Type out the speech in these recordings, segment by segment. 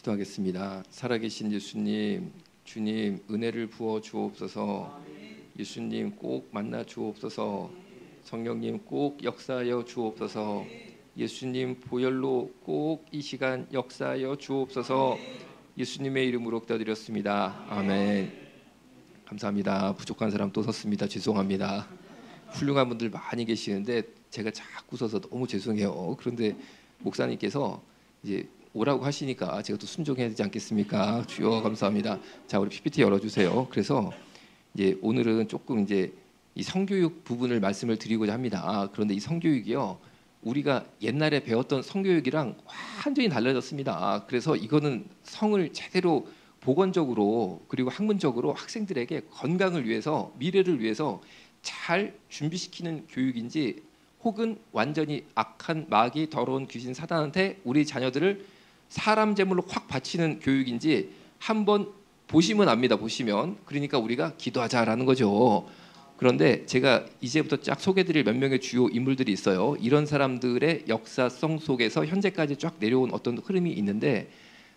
기도하겠습니다. 살아계신 예수님, 주님 은혜를 부어 주옵소서. 예수님 꼭 만나 주옵소서. 성령님 꼭 역사하여 주옵소서. 예수님 보혈로 꼭 이 시간 역사하여 주옵소서. 예수님의 이름으로 기도드렸습니다. 아멘. 감사합니다. 부족한 사람 또 섰습니다. 죄송합니다. 훌륭한 분들 많이 계시는데 제가 자꾸 서서 너무 죄송해요. 그런데 목사님께서 이제 오라고 하시니까 제가 또 순종해야 되지 않겠습니까? 주여 감사합니다. 자, 우리 PPT 열어주세요. 그래서 이제 오늘은 조금 이제 이 성교육 부분을 말씀을 드리고자 합니다. 그런데 이 성교육이요, 우리가 옛날에 배웠던 성교육이랑 완전히 달라졌습니다. 그래서 이거는 성을 제대로 보건적으로 그리고 학문적으로 학생들에게 건강을 위해서, 미래를 위해서 잘 준비시키는 교육인지, 혹은 완전히 악한 마귀, 더러운 귀신 사단한테 우리 자녀들을 사람 제물로 확 바치는 교육인지 한번 보시면 압니다. 보시면. 그러니까 우리가 기도하자라는 거죠. 그런데 제가 이제부터 쫙 소개드릴 몇 명의 주요 인물들이 있어요. 이런 사람들의 역사성 속에서 현재까지 쫙 내려온 어떤 흐름이 있는데,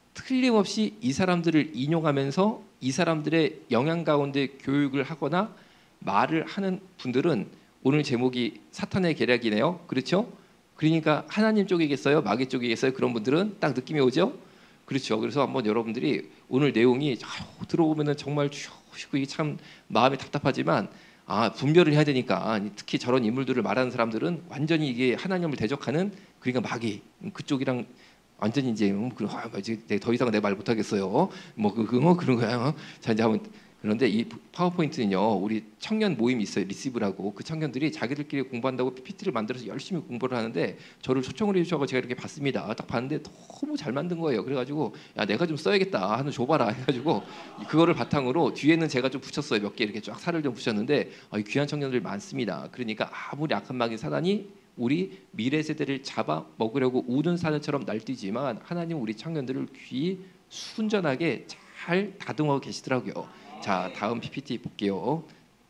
틀림없이 이 사람들을 인용하면서 이 사람들의 영향 가운데 교육을 하거나 말을 하는 분들은 오늘 제목이 사탄의 계략이네요. 그렇죠? 그러니까 하나님 쪽이겠어요? 마귀 쪽이겠어요? 그런 분들은 딱 느낌이 오죠? 그렇죠. 그래서 한번 여러분들이 오늘 내용이 들어보면은 정말 이게 참 마음이 답답하지만, 분별을 해야 되니까, 특히 저런 인물들을 말하는 사람들은 완전히 이게 하나님을 대적하는, 그러니까 마귀 그쪽이랑 완전히 이제 더 이상 내 말 못하겠어요. 그런 거야. 자, 이제 한번. 그런데 이 파워포인트는요, 우리 청년 모임이 있어요. 리시브라고. 그 청년들이 자기들끼리 공부한다고 PPT를 만들어서 열심히 공부를 하는데 저를 초청을 해주셔서 제가 이렇게 봤습니다. 딱 봤는데 너무 잘 만든 거예요. 그래가지고 야, 내가 좀 써야겠다. 하나 줘봐라 해가지고 그거를 바탕으로 뒤에는 제가 좀 붙였어요. 몇 개 이렇게 쫙 살을 좀 붙였는데 이 귀한 청년들 많습니다. 그러니까 아무리 악한 마귀 사단이 우리 미래 세대를 잡아 먹으려고 우는 사자처럼 날뛰지만, 하나님은 우리 청년들을 귀 순전하게 잘 다듬어 계시더라고요. 자, 다음 PPT 볼게요.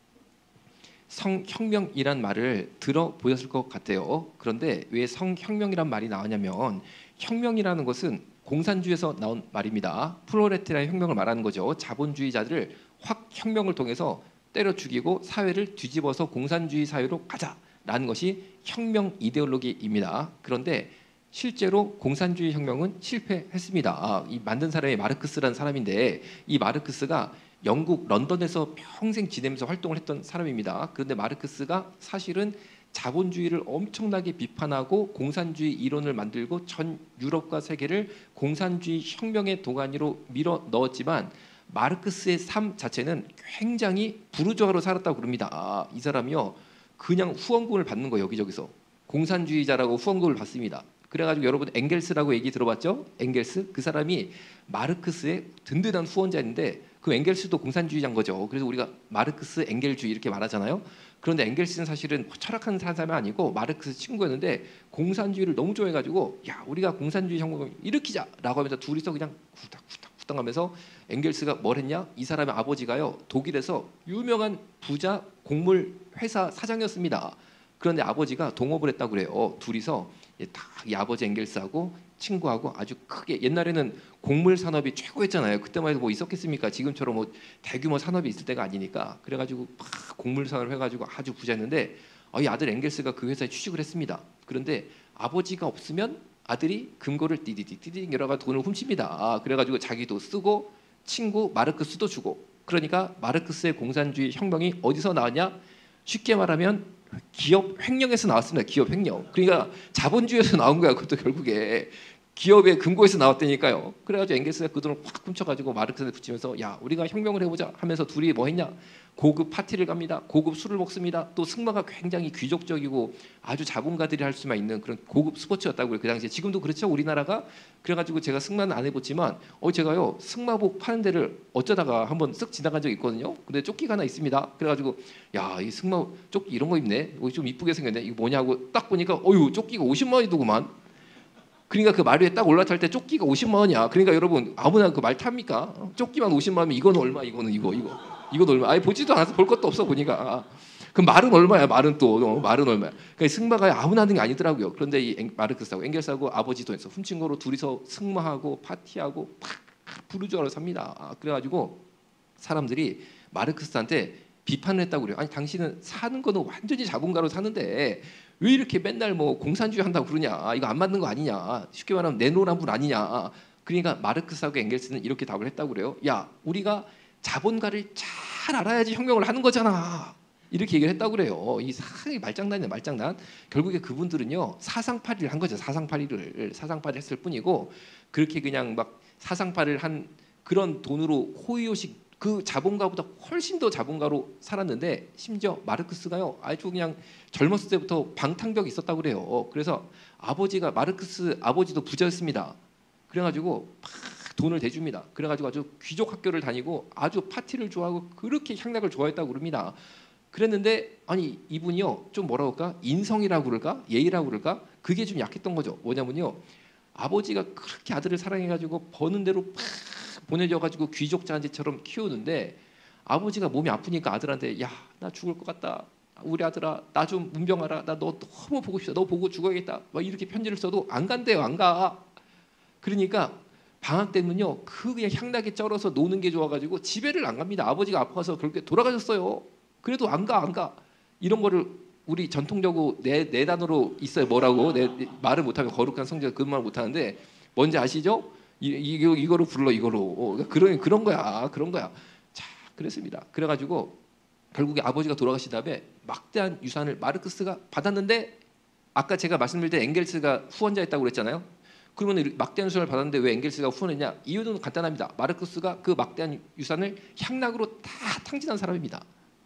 성혁명이란 말을 들어보셨을 것 같아요. 그런데 왜 성혁명이란 말이 나왔냐면, 혁명이라는 것은 공산주의에서 나온 말입니다. 프로레타리아 혁명을 말하는 거죠. 자본주의자들을 확 혁명을 통해서 때려 죽이고 사회를 뒤집어서 공산주의 사회로 가자라는 것이 혁명 이데올로기입니다. 그런데 실제로 공산주의 혁명은 실패했습니다. 이 만든 사람이 마르크스라는 사람인데, 이 마르크스가 영국 런던에서 평생 지내면서 활동을 했던 사람입니다. 그런데 마르크스가 사실은 자본주의를 엄청나게 비판하고 공산주의 이론을 만들고 전 유럽과 세계를 공산주의 혁명의 도가니로 밀어 넣었지만, 마르크스의 삶 자체는 굉장히 부르주아로 살았다고 그럽니다. 이 사람이요, 그냥 후원금을 받는 거예요. 여기저기서 공산주의자라고 후원금을 받습니다. 그래가지고 여러분 엥겔스라고 얘기 들어봤죠? 엥겔스? 그 사람이 마르크스의 든든한 후원자인데, 그 엥겔스도 공산주의자인 거죠. 그래서 우리가 마르크스 엥겔주의 이렇게 말하잖아요. 그런데 엥겔스는 사실은 철학하는 사람이 아니고 마르크스 친구였는데, 공산주의를 너무 좋아해가지고 야, 우리가 공산주의 혁명을 일으키자라고 하면서 둘이서 그냥 후딱후딱 하면서, 엥겔스가 뭘 했냐? 이 사람의 아버지가요, 독일에서 유명한 부자 곡물 회사 사장이었습니다. 그런데 아버지가 동업을 했다고 그래요. 둘이서 다 이 아버지 엥겔스하고 친구하고 아주 크게, 옛날에는 곡물 산업이 최고였잖아요. 그때만 해도 뭐 있었겠습니까? 지금처럼 뭐 대규모 산업이 있을 때가 아니니까. 그래가지고 막 곡물 산업을 해가지고 아주 부자였는데, 이 아들 엥겔스가 그 회사에 취직을 했습니다. 그런데 아버지가 없으면 아들이 금고를 띠디디 여러 가지 돈을 훔칩니다. 그래가지고 자기도 쓰고 친구 마르크스도 주고. 그러니까 마르크스의 공산주의 혁명이 어디서 나왔냐? 쉽게 말하면 기업 횡령에서 나왔습니다. 기업 횡령. 그러니까 자본주의에서 나온 거야. 그것도 결국에 기업의 금고에서 나왔다니까요. 그래가지고 엥겔스가 그 돈을 확 훔쳐가지고 마르크스한테 붙이면서 야, 우리가 혁명을 해보자 하면서 둘이 뭐 했냐? 고급 파티를 갑니다. 고급 술을 먹습니다. 또 승마가 굉장히 귀족적이고 아주 자본가들이 할 수만 있는 그런 고급 스포츠였다고 그래요. 그 당시에. 지금도 그렇죠, 우리나라가. 그래가지고 제가 승마는 안 해봤지만 제가요, 승마복 파는 데를 어쩌다가 한번 쓱 지나간 적이 있거든요. 근데 조끼가 하나 있습니다. 그래가지고 야, 이 승마 조끼 이런 거 입네. 좀 이쁘게 생겼네. 이거 뭐냐고 딱 보니까 조끼가 50만 원이더구만. 그러니까 그 말 위에 딱 올라탈 때 조끼가 50만 원이야. 그러니까 여러분 아무나 그 말 탑니까? 조끼만 50만 원이면 이거는 얼마? 이거는 얼마? 아예 보지도 않아서 볼 것도 없어 보니까. 그럼 말은 얼마야? 말은 또 말은 얼마야? 그러니까 승마가 아무나 하는 게 아니더라고요. 그런데 이 마르크스하고 엥겔스하고 아버지 돈에서 훔친 거로 둘이서 승마하고 파티하고 팍 부르주아로 삽니다. 그래가지고 사람들이 마르크스한테 비판을 했다고 그래요. 아니 당신은 사는 거는 완전히 자본가로 사는데 왜 이렇게 맨날 뭐 공산주의 한다고 그러냐? 이거 안 맞는 거 아니냐? 쉽게 말하면 내노란불 아니냐? 그러니까 마르크스하고 엥겔스는 이렇게 답을 했다고 그래요. 야, 우리가 자본가를 잘 알아야지 혁명을 하는 거잖아. 이렇게 얘기를 했다고 그래요. 이 상당히 말장난이네, 말장난. 결국에 그분들은요 사상팔이를 한 거죠. 사상팔이를 했을 뿐이고 그렇게 그냥 막 사상팔이를 한 그런 돈으로 호의호식 그 자본가보다 훨씬 더 자본가로 살았는데 심지어 마르크스가요 아주 그냥 젊었을 때부터 방탕벽이 있었다고 그래요. 그래서 아버지가 마르크스 아버지도 부자였습니다. 그래가지고 막 돈을 대줍니다. 그래가지고 아주 귀족 학교를 다니고 아주 파티를 좋아하고 그렇게 향락을 좋아했다고 그럽니다. 그랬는데 아니 이분이요 좀 뭐라 그럴까 인성이라고 그럴까 예의라고 그럴까 그게 좀 약했던 거죠. 뭐냐면요 아버지가 그렇게 아들을 사랑해가지고 버는 대로 팍 보내줘가지고 귀족 자제처럼 키우는데 아버지가 몸이 아프니까 아들한테 야 나 죽을 것 같다 우리 아들아 나 좀 문병하라 나 너 너무 보고 싶다 너 보고 죽어야겠다 막 이렇게 편지를 써도 안 간대요. 안 가. 그러니까 방학 때는요 그 그냥 향락에 쩔어서 노는 게 좋아가지고 집에를 안 갑니다. 아버지가 아파서 그렇게 돌아가셨어요. 그래도 안 가. 이런 거를 우리 전통적으로 네 단어로 있어요. 뭐라고 말을 못하면 거룩한 성제가 그 말을 못하는데 뭔지 아시죠? 이거로 불러 이거로 그런 거야. 자 그랬습니다. 그래가지고 결국에 아버지가 돌아가신 다음에 막대한 유산을 마르크스가 받았는데 아까 제가 말씀드릴 때 엥겔스가 후원자였다고 그랬잖아요. 그러면 막대한 유산을 받았는데 왜 엥겔스가 후원했냐? 이유는 간단합니다. 마르크스가 그 막대한 유산을 향락으로 다 탕진한 사람입니다.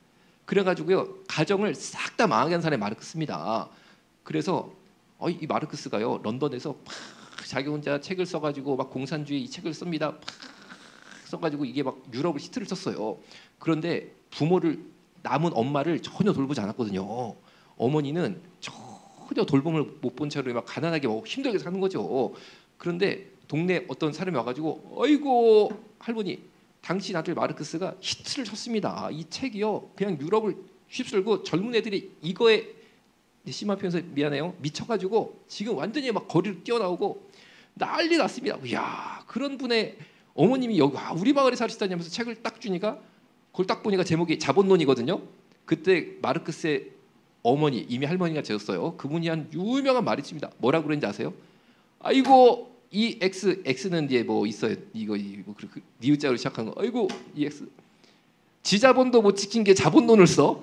그래가지고요 가정을 싹 다 망하게 한 사람이 마르크스입니다. 그래서 이 마르크스가요 런던에서 막 자기 혼자 책을 써가지고 막 공산주의 이 책을 씁니다. 막 써가지고 이게 막 유럽을 히트를 쳤어요. 그런데 부모를 남은 엄마를 전혀 돌보지 않았거든요. 어머니는 전혀 돌봄을 못 본 채로 막 가난하게 힘들게 사는 거죠. 그런데 동네 어떤 사람이 와가지고 어이고 할머니 당신 아들 마르크스가 히트를 쳤습니다. 이 책이요 그냥 유럽을 휩쓸고 젊은 애들이 이거에 심한 표현에서 미안해요 미쳐가지고 지금 완전히 막 거리로 뛰어나오고 난리 났습니다. 이야 그런 분의 어머님이 여기 우리 마을에 사시다냐면서 책을 딱 주니까 그걸 딱 보니까 제목이 자본론이거든요. 그때 마르크스의 어머니 이미 할머니가 되었어요. 그분이 한 유명한 말이 있습니다. 뭐라고 그랬는지 아세요? 아이고 이 X는 이제 뭐 있어요. 이거 니은자로 시작한 거. 아이고 이 X 지자본도 못 지킨 게 자본론을 써.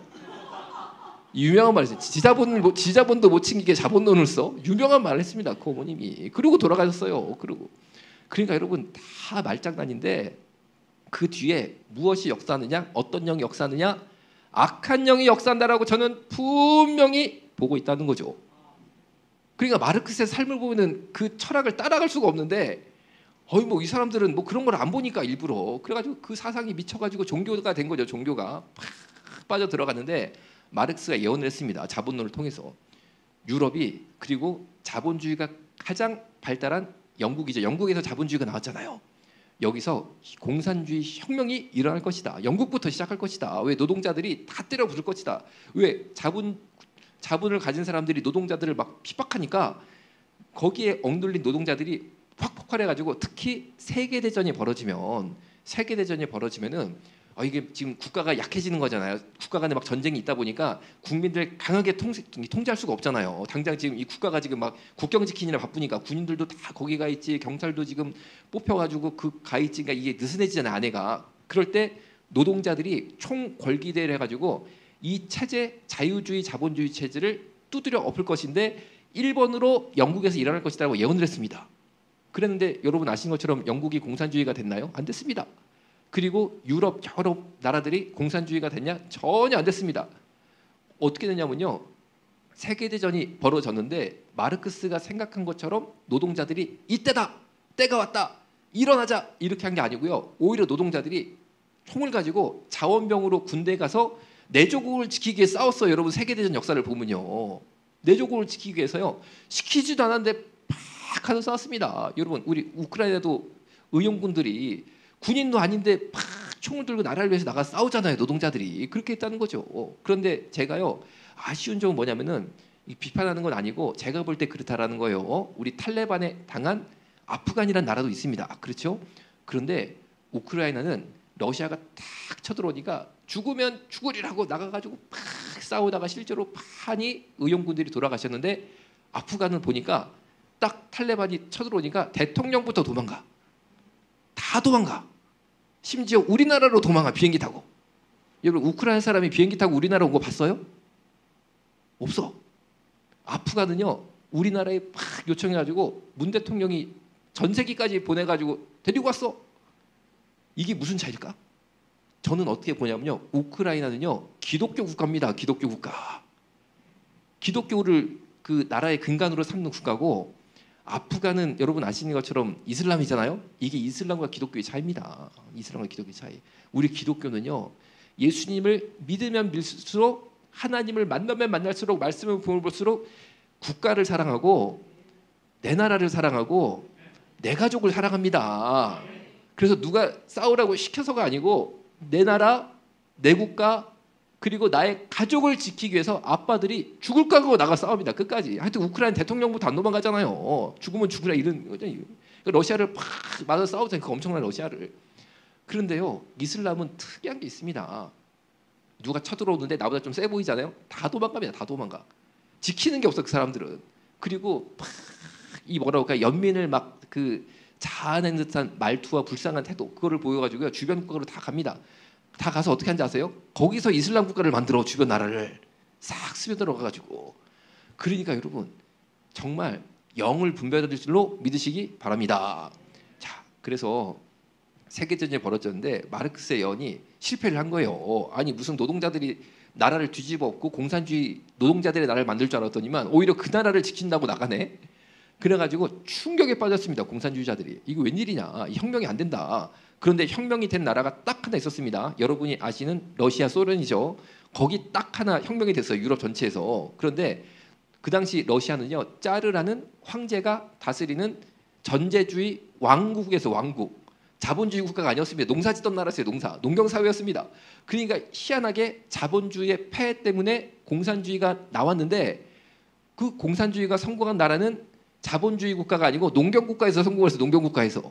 유명한 말이죠. 지자본도 못 지킨 게 자본론을 써. 유명한 말을 했습니다. 그 어머님이. 그리고 돌아가셨어요. 그러니까 여러분 다 말장난인데 그 뒤에 무엇이 역사하느냐? 어떤 영이 역사하느냐? 악한 영이 역사한다라고 저는 분명히 보고 있다는 거죠. 그러니까 마르크스의 삶을 보면은 그 철학을 따라갈 수가 없는데 뭐 이 사람들은 뭐 그런 걸 안 보니까 일부러 그래가지고 그 사상이 미쳐가지고 종교가 된 거죠. 종교가 팍 빠져 들어갔는데 마르크스가 예언을 했습니다. 자본론을 통해서 유럽이 그리고 자본주의가 가장 발달한 영국이죠. 영국에서 자본주의가 나왔잖아요. 여기서 공산주의 혁명이 일어날 것이다. 영국부터 시작할 것이다. 왜 노동자들이 다 때려 부술 것이다. 왜 자본을 가진 사람들이 노동자들을 막 핍박하니까 거기에 억눌린 노동자들이 확 폭발해가지고 특히 세계대전이 벌어지면은 이게 지금 국가가 약해지는 거잖아요. 국가 간에 막 전쟁이 있다 보니까 국민들 강하게 통제할 수가 없잖아요. 당장 지금 이 국가가 지금 막 국경 지키느라 바쁘니까 군인들도 다 거기 가 있지 경찰도 지금 뽑혀가지고 그 가 있지 그러니까 이게 느슨해지잖아요. 아내가. 그럴 때 노동자들이 총궐기대를 해가지고 이 체제 자유주의 자본주의 체제를 두드려 엎을 것인데 1번으로 영국에서 일어날 것이라고 예언을 했습니다. 그랬는데 여러분 아시는 것처럼 영국이 공산주의가 됐나요? 안 됐습니다. 그리고 유럽 여러 나라들이 공산주의가 됐냐? 전혀 안 됐습니다. 어떻게 됐냐면요. 세계대전이 벌어졌는데 마르크스가 생각한 것처럼 노동자들이 이때다! 때가 왔다! 일어나자! 이렇게 한 게 아니고요. 오히려 노동자들이 총을 가지고 자원병으로 군대에 가서 내조국을 지키기 위해 싸웠어요. 여러분 세계대전 역사를 보면요. 내조국을 지키기 위해서요. 시키지도 않았는데 팍 하서 싸웠습니다. 여러분 우리 우크라이나도 의용군들이 군인도 아닌데 팍 총을 들고 나라를 위해서 나가 싸우잖아요. 노동자들이 그렇게 했다는 거죠. 그런데 제가요 아쉬운 점은 뭐냐면은 이 비판하는 건 아니고 제가 볼 때 그렇다라는 거예요. 우리 탈레반에 당한 아프간이라는 나라도 있습니다. 그렇죠? 그런데 우크라이나는 러시아가 탁 쳐들어오니까 죽으면 죽으리라고 나가가지고 팍 싸우다가 실제로 많이 의용군들이 돌아가셨는데 아프간은 보니까 딱 탈레반이 쳐들어오니까 대통령부터 도망가. 다 도망가. 심지어 우리나라로 도망가 비행기 타고. 여러분 우크라이나 사람이 비행기 타고 우리나라 온 거 봤어요? 없어. 아프간은요 우리나라에 막 요청해가지고 문 대통령이 전세기까지 보내가지고 데리고 왔어. 이게 무슨 차이일까? 저는 어떻게 보냐면요 우크라이나는요 기독교 국가입니다. 기독교 국가. 기독교를 그 나라의 근간으로 삼는 국가고 아프간은 여러분 아시는 것처럼 이슬람이잖아요. 이게 이슬람과 기독교의 차이입니다. 이슬람과 기독교의 차이. 우리 기독교는요 예수님을 믿으면 믿을수록 하나님을 만나면 만날수록 말씀을 볼수록 국가를 사랑하고 내 나라를 사랑하고 내 가족을 사랑합니다. 그래서 누가 싸우라고 시켜서가 아니고 내 나라, 내 국가 그리고 나의 가족을 지키기 위해서 아빠들이 죽을 각오고 나가 싸웁니다. 끝까지. 하여튼 우크라이나 대통령부터 안 도망가잖아요. 죽으면 죽으라 이런 거죠. 러시아를 팍 맞아 싸우잖아요. 그 엄청난 러시아를. 그런데요 이슬람은 특이한 게 있습니다. 누가 쳐들어오는데 나보다 좀 세 보이잖아요. 다 도망갑니다. 다 도망가. 지키는 게 없어 그 사람들은. 그리고 이 뭐라고 할까 연민을 막 그 자아낸 듯한 말투와 불쌍한 태도 그거를 보여가지고요 주변 국가로 다 갑니다. 다 가서 어떻게 하는지 아세요? 거기서 이슬람 국가를 만들어 주변 나라를 싹 스며들어가가지고. 그러니까 여러분 정말 영을 분별할 줄로 믿으시기 바랍니다. 자 그래서 세계전쟁이 벌어졌는데 마르크스의 예언이 실패를 한 거예요. 아니 무슨 노동자들이 나라를 뒤집어 엎고 공산주의 노동자들의 나라를 만들 줄 알았더니만 오히려 그 나라를 지킨다고 나가네. 그래가지고 충격에 빠졌습니다. 공산주의자들이. 이거 웬일이냐. 이 혁명이 안 된다. 그런데 혁명이 된 나라가 딱 하나 있었습니다. 여러분이 아시는 러시아 소련이죠. 거기 딱 하나 혁명이 됐어요. 유럽 전체에서. 그런데 그 당시 러시아는요. 짜르라는 황제가 다스리는 전제주의 왕국에서 왕국. 자본주의 국가가 아니었습니다. 농사 짓던 나라였어요. 농경사회였습니다. 그러니까 희한하게 자본주의의 폐해 때문에 공산주의가 나왔는데 그 공산주의가 성공한 나라는 자본주의 국가가 아니고 농경국가에서 성공해서 농경국가에서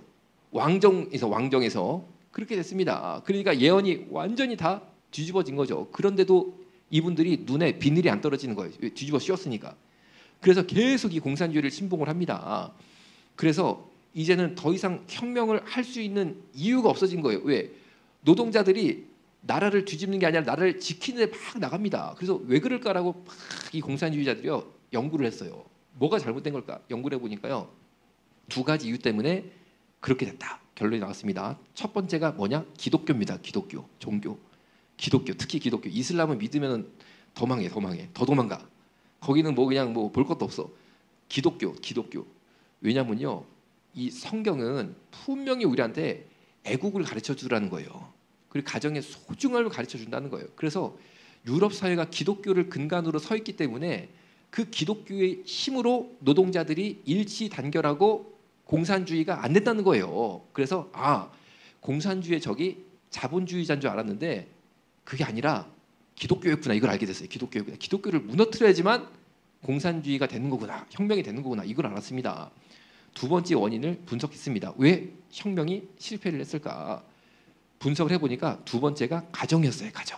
왕정에서 그렇게 됐습니다. 그러니까 예언이 완전히 다 뒤집어진 거죠. 그런데도 이분들이 눈에 비늘이 안 떨어지는 거예요. 뒤집어 씌웠으니까. 그래서 계속 이 공산주의를 신봉을 합니다. 그래서 이제는 더 이상 혁명을 할 수 있는 이유가 없어진 거예요. 왜? 노동자들이 나라를 뒤집는 게 아니라 나라를 지키는 데 막 나갑니다. 그래서 왜 그럴까라고 막 이 공산주의자들이요 연구를 했어요. 뭐가 잘못된 걸까? 연구를 해보니까요. 두 가지 이유 때문에 그렇게 됐다. 결론이 나왔습니다. 첫 번째가 뭐냐? 기독교입니다. 기독교, 종교. 기독교, 특히 기독교. 이슬람은 믿으면 더 망해. 더 도망가. 거기는 뭐 그냥 뭐 볼 것도 없어. 기독교. 왜냐면요. 이 성경은 분명히 우리한테 애국을 가르쳐 주라는 거예요. 그리고 가정의 소중함을 가르쳐 준다는 거예요. 그래서 유럽 사회가 기독교를 근간으로 서 있기 때문에 그 기독교의 힘으로 노동자들이 일치 단결하고 공산주의가 안 된다는 거예요. 그래서 공산주의의 적이 자본주의자인 줄 알았는데 그게 아니라 기독교였구나 이걸 알게 됐어요. 기독교였구나. 기독교를 무너뜨려야지만 공산주의가 되는 거구나. 혁명이 되는 거구나. 이걸 알았습니다. 두 번째 원인을 분석했습니다. 왜 혁명이 실패를 했을까? 분석을 해보니까 두 번째가 가정이었어요. 가정.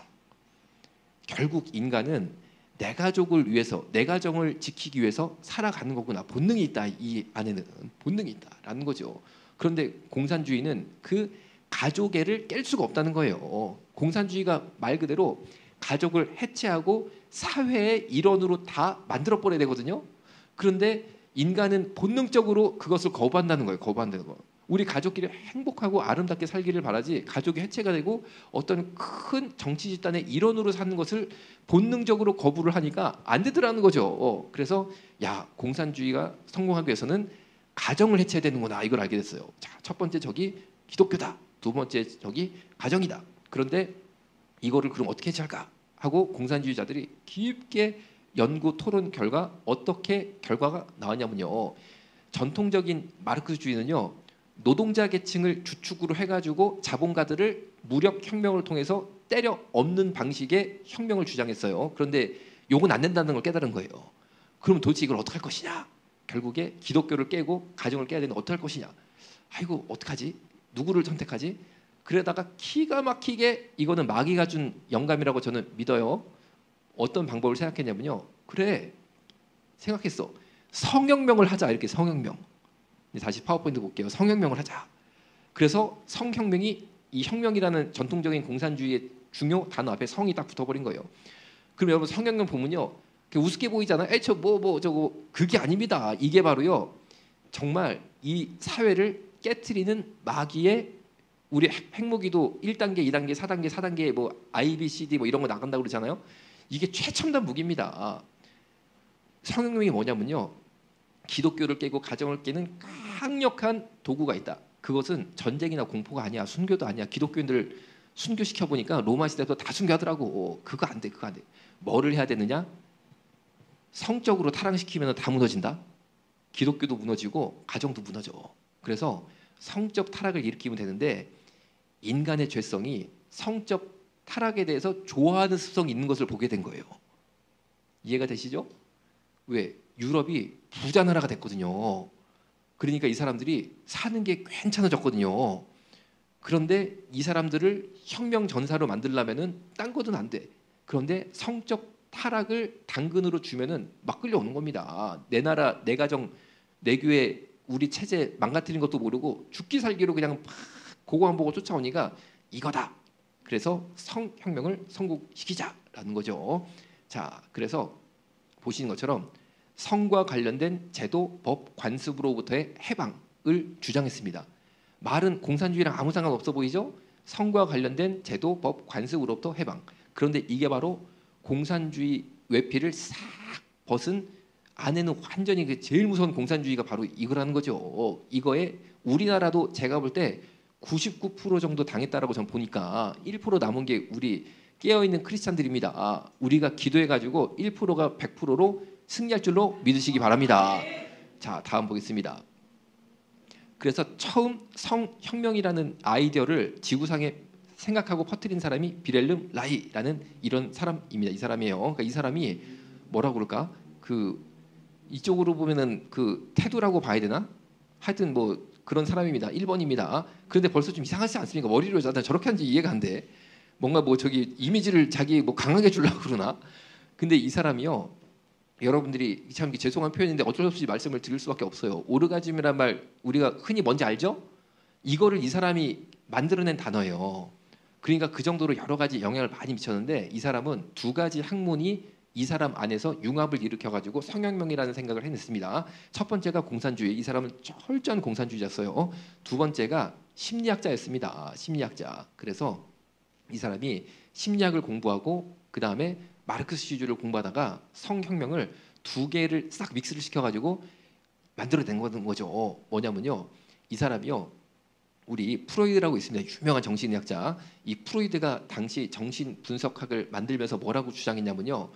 결국 인간은 내 가족을 위해서 내 가정을 지키기 위해서 살아가는 거구나. 본능이 있다. 이 안에는 본능이 있다라는 거죠. 그런데 공산주의는 그 가족애를 깰 수가 없다는 거예요. 공산주의가 말 그대로 가족을 해체하고 사회의 일원으로 다 만들어 버려야 되거든요. 그런데 인간은 본능적으로 그것을 거부한다는 거예요. 거부한다는 거. 우리 가족끼리 행복하고 아름답게 살기를 바라지 가족이 해체가 되고 어떤 큰 정치 집단의 일원으로 사는 것을 본능적으로 거부를 하니까 안 되더라는 거죠. 그래서 공산주의가 성공하기 위해서는 가정을 해체해야 되는구나. 이걸 알게 됐어요. 자, 첫 번째 적이 기독교다. 두 번째 적이 가정이다. 그런데 이거를 그럼 어떻게 해체할까 하고 공산주의자들이 깊게 연구 토론 결과 어떻게 결과가 나왔냐면요. 전통적인 마르크스주의는요. 노동자 계층을 주축으로 해가지고 자본가들을 무력혁명을 통해서 때려 엎는 방식의 혁명을 주장했어요. 그런데 요건 안 된다는 걸 깨달은 거예요. 그럼 도대체 이걸 어떻게 할 것이냐? 결국에 기독교를 깨고 가정을 깨야 되는데 어떻게 할 것이냐? 아이고 어떡하지? 누구를 선택하지? 그러다가 기가 막히게 이거는 마귀가 준 영감이라고 저는 믿어요. 어떤 방법을 생각했냐면요. 그래 생각했어. 성혁명을 하자. 이렇게 성혁명. 다시 파워포인트 볼게요. 성혁명을 하자. 그래서 성혁명이 이 혁명이라는 전통적인 공산주의의 중요 단어 앞에 성이 딱 붙어버린 거예요. 그럼 여러분 성혁명 보면요. 우습게 보이잖아요. 에이 저거 그게 아닙니다. 이게 바로요. 정말 이 사회를 깨트리는 마귀의 우리 핵무기도 1단계, 2단계, 4단계, 4단계 뭐 IBCD 뭐 이런 거 나간다고 그러잖아요. 이게 최첨단 무기입니다. 성혁명이 뭐냐면요. 기독교를 깨고 가정을 깨는 강력한 도구가 있다. 그것은 전쟁이나 공포가 아니야. 순교도 아니야. 기독교인들 순교시켜 보니까 로마 시대부터 다 순교하더라고. 그거 안 돼. 그거 안 돼. 뭐를 해야 되느냐? 성적으로 타락시키면 다 무너진다. 기독교도 무너지고 가정도 무너져. 그래서 성적 타락을 일으키면 되는데 인간의 죄성이 성적 타락에 대해서 좋아하는 습성이 있는 것을 보게 된 거예요. 이해가 되시죠? 왜? 유럽이 부자 나라가 됐거든요. 그러니까 이 사람들이 사는 게 괜찮아졌거든요. 그런데 이 사람들을 혁명 전사로 만들려면은 딴 거든 안 돼. 그런데 성적 타락을 당근으로 주면은 막 끌려오는 겁니다. 내 나라, 내 가정, 내 교회, 우리 체제 망가뜨린 것도 모르고 죽기 살기로 그냥 막 고고한 보고 쫓아오니까 이거다. 그래서 성혁명을 성공시키자라는 거죠. 자, 그래서 보시는 것처럼 성과 관련된 제도, 법, 관습으로부터의 해방을 주장했습니다. 말은 공산주의랑 아무 상관없어 보이죠? 성과 관련된 제도, 법, 관습으로부터 해방. 그런데 이게 바로 공산주의 외피를 싹 벗은 안에는 완전히 그 제일 무서운 공산주의가 바로 이거라는 거죠. 이거에 우리나라도 제가 볼 때 99% 정도 당했다라고 전 보니까 1% 남은 게 우리 깨어있는 크리스찬들입니다. 우리가 기도해가지고 1%가 100%로 승리할 줄로 믿으시기 바랍니다. 자, 다음 보겠습니다. 그래서 처음 성혁명이라는 아이디어를 지구상에 생각하고 퍼뜨린 사람이 비렐름 라이라는 이런 사람입니다. 이 사람이에요. 그러니까 이 사람이 뭐라고 그럴까? 그 이쪽으로 보면은 그 태두라고 봐야 되나? 하여튼 뭐 그런 사람입니다. 1번입니다. 그런데 벌써 좀 이상하지 않습니까? 머리로 저렇게 하는지 이해가 안 돼. 뭔가 뭐 저기 이미지를 자기 뭐 강하게 주려고 그러나? 근데 이 사람이요. 여러분들이 참 죄송한 표현인데 어쩔 수 없이 말씀을 드릴 수밖에 없어요. 오르가즘이란 말 우리가 흔히 뭔지 알죠? 이거를 이 사람이 만들어낸 단어예요. 그러니까 그 정도로 여러 가지 영향을 많이 미쳤는데 이 사람은 두 가지 학문이 이 사람 안에서 융합을 일으켜가지고 성혁명이라는 생각을 해냈습니다. 첫 번째가 공산주의. 이 사람은 철저한 공산주의자였어요. 두 번째가 심리학자였습니다. 심리학자. 그래서 이 사람이 심리학을 공부하고 그 다음에 마르크스주의를 공부하다가 성혁명을 두 개를 싹 믹스를 시켜가지고 만들어낸 거죠. 뭐냐면요. 이 사람이요. 우리 프로이드라고 있습니다. 유명한 정신의학자. 이 프로이드가 당시 정신 분석학을 만들면서 뭐라고 주장했냐면요.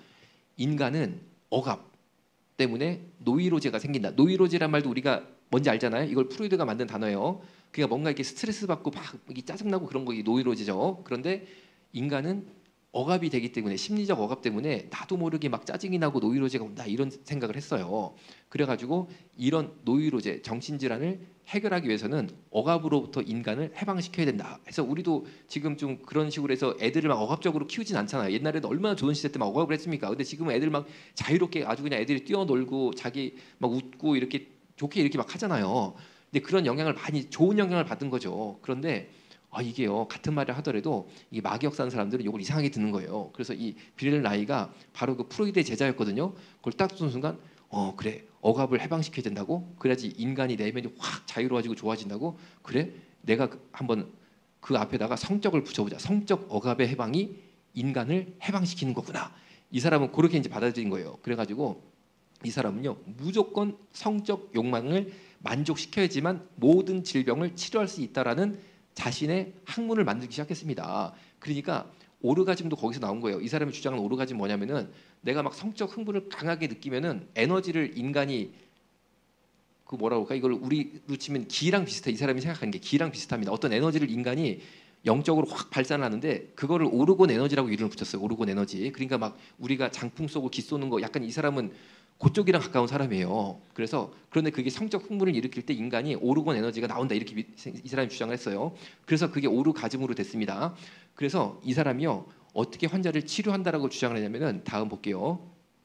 인간은 억압 때문에 노이로제가 생긴다. 노이로제란 말도 우리가 뭔지 알잖아요. 이걸 프로이드가 만든 단어예요. 그러니까 뭔가 이렇게 스트레스 받고 막 짜증나고 그런 거 노이로제죠. 그런데 인간은 억압이 되기 때문에 심리적 억압 때문에 나도 모르게 막 짜증이 나고 노이로제가 온다 이런 생각을 했어요. 그래가지고 이런 노이로제 정신질환을 해결하기 위해서는 억압으로부터 인간을 해방시켜야 된다. 그래서 우리도 지금 좀 그런 식으로 해서 애들을 막 억압적으로 키우진 않잖아요. 옛날에는 얼마나 좋은 시대 때 막 억압을 했습니까? 근데 지금은 애들 막 자유롭게 아주 그냥 애들이 뛰어놀고 자기 막 웃고 이렇게 좋게 이렇게 막 하잖아요. 근데 그런 영향을 많이 좋은 영향을 받은 거죠. 그런데 이게요 같은 말을 하더라도 이 마귀 역사하는 사람들은 이걸 이상하게 듣는 거예요. 그래서 이 비렐 라이가 바로 그 프로이드의 제자였거든요. 그걸 딱 듣는 순간 그래 억압을 해방시켜야 된다고? 그래야지 인간이 내면이 확 자유로워지고 좋아진다고? 그래 내가 한번 그 앞에다가 성적을 붙여보자. 성적 억압의 해방이 인간을 해방시키는 거구나. 이 사람은 그렇게 이제 받아들인 거예요. 그래가지고 이 사람은요 무조건 성적 욕망을 만족시켜야지만 모든 질병을 치료할 수 있다라는 자신의 학문을 만들기 시작했습니다. 그러니까 오르가즘도 거기서 나온 거예요. 이 사람이 주장하는 오르가즘 뭐냐면은 내가 막 성적 흥분을 강하게 느끼면은 에너지를 인간이 그 뭐라고 할까? 이걸 우리로 치면 기랑 비슷해. 이 사람이 생각하는 게 기랑 비슷합니다. 어떤 에너지를 인간이 영적으로 확 발산을 하는데 그거를 오르곤 에너지라고 이름을 붙였어요. 오르곤 에너지. 그러니까 막 우리가 장풍 쏘고 기 쏘는 거 약간 이 사람은 그쪽이랑 가까운 사람이에요. 그래서 그런데 그게 성적 흥분을 일으킬 때 인간이 오르곤 에너지가 나온다 이렇게 이 사람이 주장을 했어요. 그래서 그게 오르가즘으로 됐습니다. 그래서 이 사람이요 어떻게 환자를 치료한다라고 주장을 했냐면은 다음 볼게요.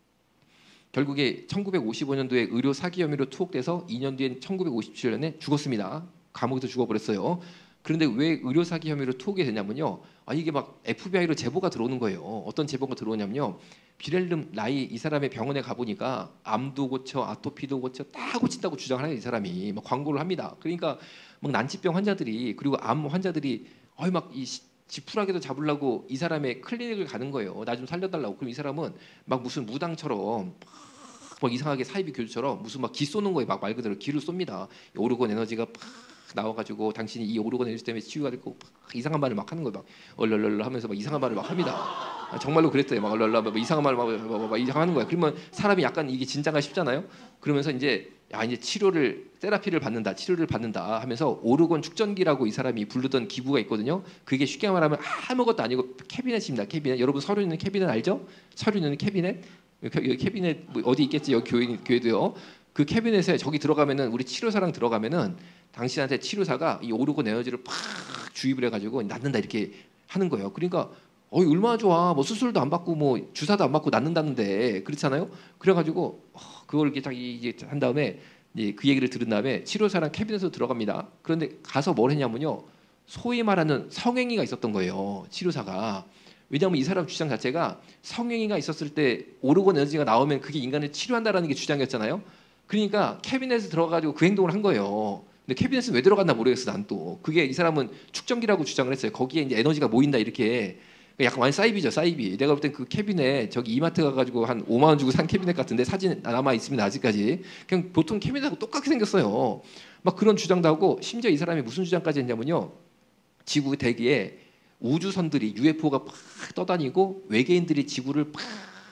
결국에 1955년도에 의료 사기 혐의로 투옥돼서 2년 뒤엔 1957년에 죽었습니다. 감옥에서 죽어버렸어요. 그런데 왜 의료 사기 혐의로 투옥이 되냐면요. 이게 막 FBI로 제보가 들어오는 거예요. 어떤 제보가 들어오냐면요. 비렐름 라이 이 사람의 병원에 가보니까 암도 고쳐, 아토피도 고쳐 다 고친다고 주장을 해요. 이 사람이 막 광고를 합니다. 그러니까 막 난치병 환자들이 그리고 암 환자들이 막이 지푸라기도 잡으려고 이 사람의 클리닉을 가는 거예요. 나 좀 살려달라고. 그럼 이 사람은 막 무슨 무당처럼 막 이상하게 사이비 교주처럼 무슨 막 기 쏘는 거에 막 말 그대로 기를 쏩니다. 오르곤 에너지가 팍 나와가지고 당신이 이 오르곤 에너지 때문에 치유가 됐고 막 이상한 말을 막 하는 거예요. 막 얼얼얼 하면서 막 이상한 말을 막 합니다. 정말로 그랬대요. 막 얼얼얼 막 이상한 말을 막 이상하는 거야. 그러면 사람이 약간 이게 진짜가 싶잖아요. 그러면서 이제 이제 치료를 테라피를 받는다, 치료를 받는다 하면서 오르곤 축전기라고 이 사람이 부르던 기구가 있거든요. 그게 쉽게 말하면 아무것도 아니고 캐비넷입니다. 캐비넷. 여러분 서류 있는 캐비넷 알죠? 서류 있는 캐비넷. 여기 캐비넷 뭐 어디 있겠지? 여기 교회도요. 그 캐비넷에 저기 들어가면은 우리 치료사랑 들어가면은 당신한테 치료사가 이 오르곤 에너지를 팍 주입을 해가지고 낫는다 이렇게 하는 거예요. 그러니까 얼마나 좋아. 뭐 수술도 안 받고 뭐 주사도 안 받고 낫는다는데 그렇잖아요. 그래가지고 그걸 이렇게 딱 이제 한 다음에 이제 그 얘기를 들은 다음에 치료사랑 캐비넷으로 들어갑니다. 그런데 가서 뭘 했냐면요. 소위 말하는 성행위가 있었던 거예요. 치료사가. 왜냐하면 이 사람 주장 자체가 성행위가 있었을 때 오르곤 에너지가 나오면 그게 인간을 치료한다라는 게 주장이었잖아요. 그러니까 캐비넷에 들어가지고 그 행동을 한 거예요. 근데 캐비넷은 왜 들어갔나 모르겠어. 난 또 그게 이 사람은 축전기라고 주장을 했어요. 거기에 이제 에너지가 모인다 이렇게. 약간 완전 사이비죠, 사이비. 내가 볼 땐 그 캐비넷 저기 이마트 가가지고 한 5만 원 주고 산 캐비넷 같은데 사진 남아 있으면 아직까지 그냥 보통 캐비넷하고 똑같게 생겼어요. 막 그런 주장도 하고 심지어 이 사람이 무슨 주장까지 했냐면요. 지구 대기에 우주선들이 UFO가 팍 떠다니고 외계인들이 지구를 팍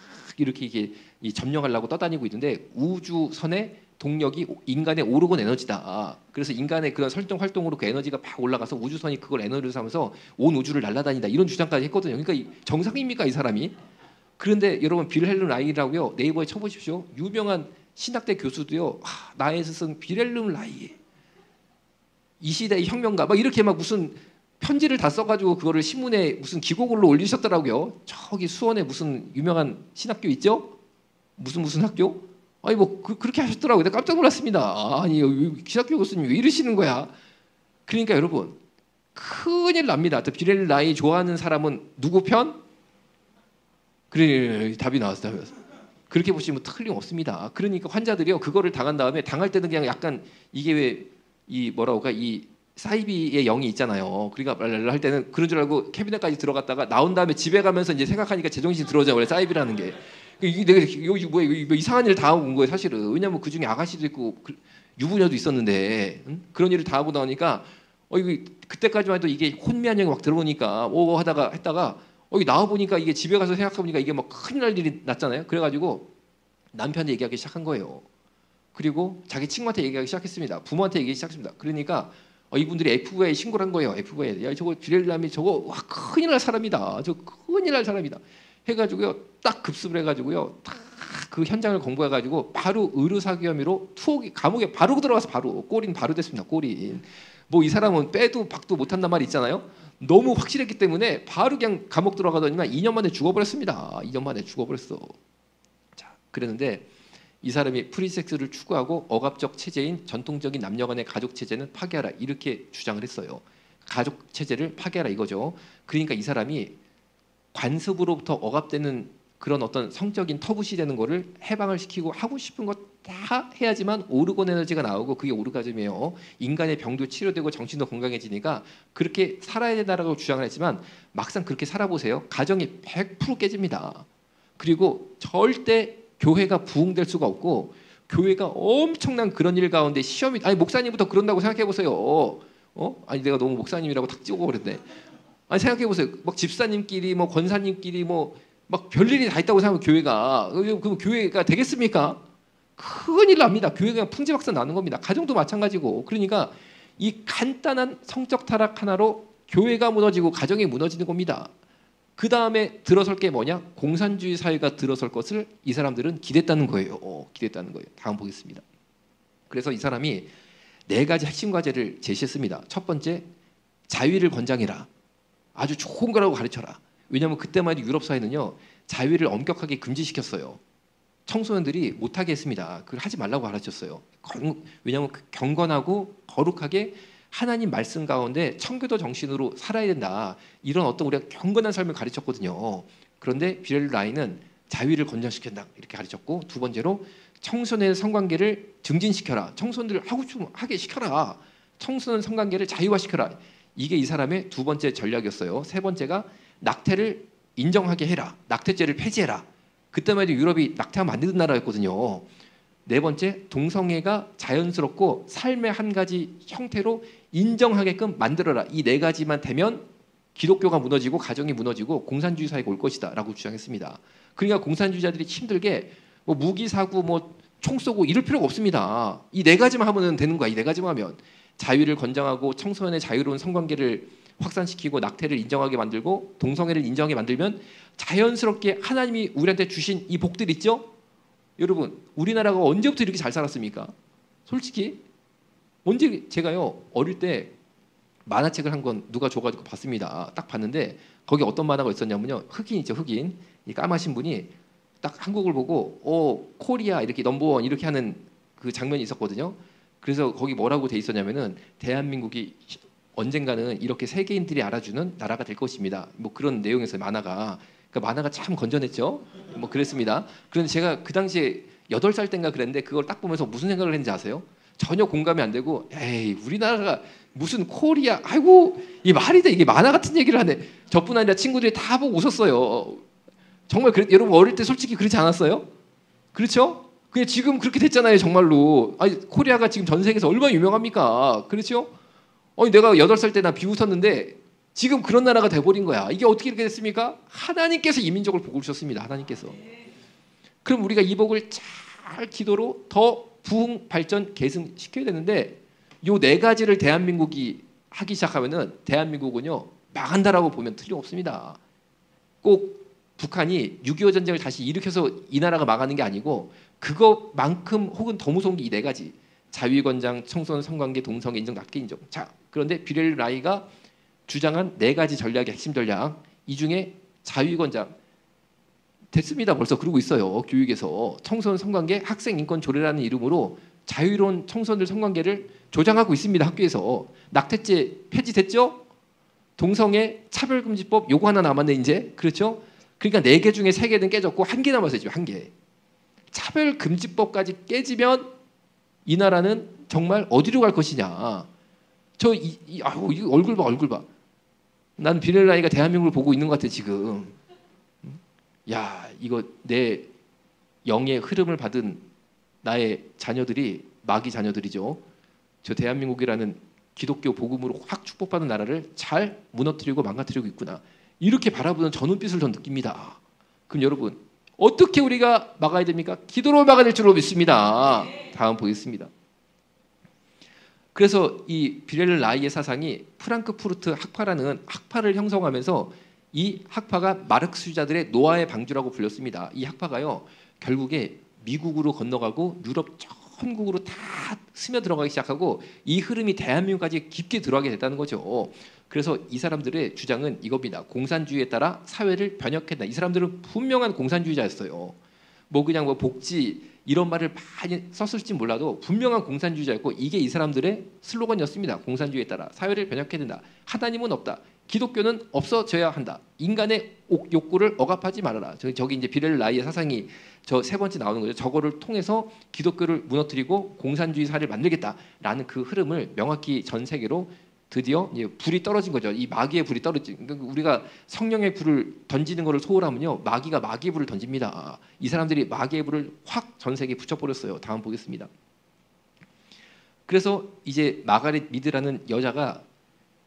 이렇게 점령하려고 떠다니고 있는데 우주선의 동력이 인간의 오르곤 에너지다. 그래서 인간의 그런 설정 활동으로 그 에너지가 팍 올라가서 우주선이 그걸 에너지로 삼아서 온 우주를 날아다닌다. 이런 주장까지 했거든요. 그러니까 정상입니까 이 사람이? 그런데 여러분 빌헬름 라이라고요. 네이버에 쳐보십시오. 유명한 신학대 교수도요. 나의 스승 빌헬름 라이. 이 시대의 혁명가. 막 이렇게 막 무슨 편지를 다 써가지고 그거를 신문에 무슨 기고글로 올리셨더라고요. 저기 수원에 무슨 유명한 신학교 있죠? 무슨 학교? 뭐 그렇게 하셨더라고요. 내가 깜짝 놀랐습니다. 아니 기독교 교수님 왜 이러시는 거야? 그러니까 여러분 큰일 납니다. 비렐 라이 좋아하는 사람은 누구 편? 그래 답이 나왔어요. 그렇게 보시면 틀림없습니다. 그러니까 환자들이요 그거를 당한 다음에 당할 때는 그냥 약간 이게 왜 이 뭐라고 할까 이 사이비의 영이 있잖아요. 그러니까 할 때는 그런 줄 알고 캐비넷까지 들어갔다가 나온 다음에 집에 가면서 이제 생각하니까 제정신이 들어오잖아요. 원래 사이비라는 게. 이게 내가 여기 뭐 이상한 일을 당하고 온 거예요 사실은. 왜냐면 그 중에 아가씨도 있고 유부녀도 있었는데 그런 일을 당하고 나오니까 이거 그때까지만 해도 이게 혼미한 영이 막 들어오니까 오 하다가 했다가 여기 나와 보니까 이게 집에 가서 생각해보니까 이게 막 큰일 날 일이 났잖아요. 그래가지고 남편한테 얘기하기 시작한 거예요. 그리고 자기 친구한테 얘기하기 시작했습니다. 부모한테 얘기하기 시작했습니다. 그러니까 이분들이 FBI에 신고를 한 거예요. FBI에 야 저거 비렐람이 저거 큰일 날 사람이다. 저 큰일 날 사람이다. 해가지고요 딱 급습을 해가지고요 딱 그 현장을 공부해가지고 바로 의료사기 혐의로 투옥이 감옥에 바로 들어가서 바로 꼬린 바로 됐습니다. 꼬린 뭐 이 사람은 빼도 박도 못한단 말이 있잖아요. 너무 확실했기 때문에 바로 그냥 감옥 들어가더니만 2년 만에 죽어버렸습니다. 2년 만에 죽어버렸어. 자 그랬는데 이 사람이 프리섹스를 추구하고 억압적 체제인 전통적인 남녀간의 가족 체제는 파괴하라 이렇게 주장을 했어요. 가족 체제를 파괴하라 이거죠. 그러니까 이 사람이 관습으로부터 억압되는 그런 어떤 성적인 터부시 되는 거를 해방을 시키고 하고 싶은 거 다 해야지만 오르곤 에너지가 나오고 그게 오르가즘이에요. 인간의 병도 치료되고 정신도 건강해지니까 그렇게 살아야 된다라고 주장을 했지만 막상 그렇게 살아보세요. 가정이 100% 깨집니다. 그리고 절대 교회가 부흥될 수가 없고 교회가 엄청난 그런 일 가운데 시험이 목사님부터 그런다고 생각해 보세요. 아니 내가 너무 목사님이라고 탁 찍어버렸네. 아니 생각해 보세요. 막 집사님끼리 뭐 권사님끼리 뭐 막 별일이 다 있다고 생각하면 교회가 그럼 교회가 되겠습니까? 큰일 납니다. 교회가 그냥 풍지박산 나는 겁니다. 가정도 마찬가지고. 그러니까 이 간단한 성적 타락 하나로 교회가 무너지고 가정이 무너지는 겁니다. 그 다음에 들어설 게 뭐냐? 공산주의 사회가 들어설 것을 이 사람들은 기대했다는 거예요. 기대했다는 거예요. 다음 보겠습니다. 그래서 이 사람이 4가지 핵심 과제를 제시했습니다. 첫 번째, 자위를 권장해라. 아주 좋은 거라고 가르쳐라. 왜냐하면 그때만 해도 유럽 사회는요, 자위를 엄격하게 금지시켰어요. 청소년들이 못하게 했습니다. 그걸 하지 말라고 가르쳤어요. 왜냐하면 경건하고 거룩하게 하나님 말씀 가운데 청교도 정신으로 살아야 된다. 이런 어떤 우리가 경건한 삶을 가르쳤거든요. 그런데 비렐 라이는 자위를 권장시킨다 이렇게 가르쳤고, 두 번째로 청소년의 성관계를 증진시켜라. 청소년들 하고 싶으면 하게 시켜라. 청소년 성관계를 자유화시켜라. 이게 이 사람의 두 번째 전략이었어요. 세 번째가 낙태를 인정하게 해라. 낙태죄를 폐지해라. 그때만 해도 유럽이 낙태하면 안 되는 나라였거든요. 네 번째, 동성애가 자연스럽고 삶의 한 가지 형태로 인정하게끔 만들어라. 이 4가지만 되면 기독교가 무너지고 가정이 무너지고 공산주의 사회가 올 것이다 라고 주장했습니다. 그러니까 공산주의자들이 힘들게 뭐 무기 사고 뭐 총 쏘고 이럴 필요가 없습니다. 이 4가지만 하면 되는 거야. 이 4가지만 하면 자유를 권장하고 청소년의 자유로운 성관계를 확산시키고 낙태를 인정하게 만들고 동성애를 인정하게 만들면 자연스럽게 하나님이 우리한테 주신 이 복들 있죠? 여러분, 우리나라가 언제부터 이렇게 잘 살았습니까? 솔직히 언제, 제가요 어릴 때 만화책을 한 권 누가 줘가지고 봤습니다. 딱 봤는데 거기 어떤 만화가 있었냐면요, 흑인 있죠, 흑인. 이 까마신 분이 딱 한국을 보고 코리아 이렇게 넘버원 이렇게 하는 그 장면이 있었거든요. 그래서 거기 뭐라고 돼 있었냐면은 대한민국이 언젠가는 이렇게 세계인들이 알아주는 나라가 될 것입니다. 뭐 그런 내용에서 만화가, 그러니까 만화가 참 건전했죠. 뭐 그랬습니다. 그런데 제가 그 당시에 8살 때인가 그랬는데 그걸 딱 보면서 무슨 생각을 했는지 아세요? 전혀 공감이 안 되고, 에이 우리나라가 무슨 코리아, 아이고 이 말이 돼, 이게 만화 같은 얘기를 하네. 저뿐 아니라 친구들이 다 보고 웃었어요. 정말 여러분 어릴 때 솔직히 그렇지 않았어요? 그렇죠? 그냥 지금 그렇게 됐잖아요, 정말로. 아니 코리아가 지금 전 세계에서 얼마나 유명합니까? 그렇죠? 아니 내가 8살 때 나 비웃었는데 지금 그런 나라가 돼버린 거야. 이게 어떻게 이렇게 됐습니까? 하나님께서 이 민족을 복을 주셨습니다. 하나님께서. 그럼 우리가 이 복을 잘 기도로 더 부흥 발전 계승시켜야 되는데, 요 4가지를 대한민국이 하기 시작하면은 대한민국은요 망한다라고 보면 틀림없습니다. 꼭 북한이 6.25 전쟁을 다시 일으켜서 이 나라가 망하는 게 아니고 그것만큼 혹은 더 무서운 게 이 4가지. 자위권장, 청소년 성관계, 동성애 인정, 낙태 인정. 자, 그런데 비렐 라이가 주장한 4가지 전략의 핵심 전략, 이 중에 자위권장 됐습니다. 벌써 그러고 있어요. 교육에서 청소년 성관계 학생 인권 조례라는 이름으로 자유로운 청소년들 성관계를 조장하고 있습니다. 학교에서. 낙태죄 폐지됐죠? 동성애 차별금지법 요거 하나 남았네 이제. 그렇죠? 그러니까 4개 중에 3개는 깨졌고 1개 남았어요. 지금 1개. 차별금지법까지 깨지면 이 나라는 정말 어디로 갈 것이냐. 이 얼굴 봐, 얼굴 봐. 난 비렐 라이가 대한민국을 보고 있는 것 같아 지금. 야, 이거 내 영의 흐름을 받은 나의 자녀들이 마귀 자녀들이죠. 저 대한민국이라는 기독교 복음으로 확 축복받은 나라를 잘 무너뜨리고 망가뜨리고 있구나. 이렇게 바라보는 저 눈빛을 전 느낍니다. 그럼 여러분 어떻게 우리가 막아야 됩니까? 기도로 막아야 될 줄로 믿습니다. 다음 보겠습니다. 그래서 이 비렐 라이의 사상이 프랑크푸르트 학파라는 학파를 형성하면서 이 학파가 마르크스주의자들의 노아의 방주라고 불렸습니다. 이 학파가요 결국에 미국으로 건너가고 유럽 전국으로 다 스며들어가기 시작하고 이 흐름이 대한민국까지 깊게 들어가게 됐다는 거죠. 그래서 이 사람들의 주장은 이겁니다. 공산주의에 따라 사회를 변혁했다. 이 사람들은 분명한 공산주의자였어요. 뭐 그냥 뭐 복지 이런 말을 많이 썼을지 몰라도 분명한 공산주의자였고, 이게 이 사람들의 슬로건이었습니다. 공산주의에 따라 사회를 변혁해야 된다. 하나님은 없다. 기독교는 없어져야 한다. 인간의 욕구를 억압하지 말아라. 저기 이제 비렐 라이의 사상이 저 3번째 나오는 거죠. 저거를 통해서 기독교를 무너뜨리고 공산주의 사회를 만들겠다라는 그 흐름을 명확히 전 세계로 드디어 이제 불이 떨어진 거죠. 이 마귀의 불이 떨어진. 그러니까 우리가 성령의 불을 던지는 것을 소홀하면요, 마귀가 마귀의 불을 던집니다. 이 사람들이 마귀의 불을 확 전 세계에 붙여버렸어요. 다음 보겠습니다. 그래서 이제 마가렛 미드라는 여자가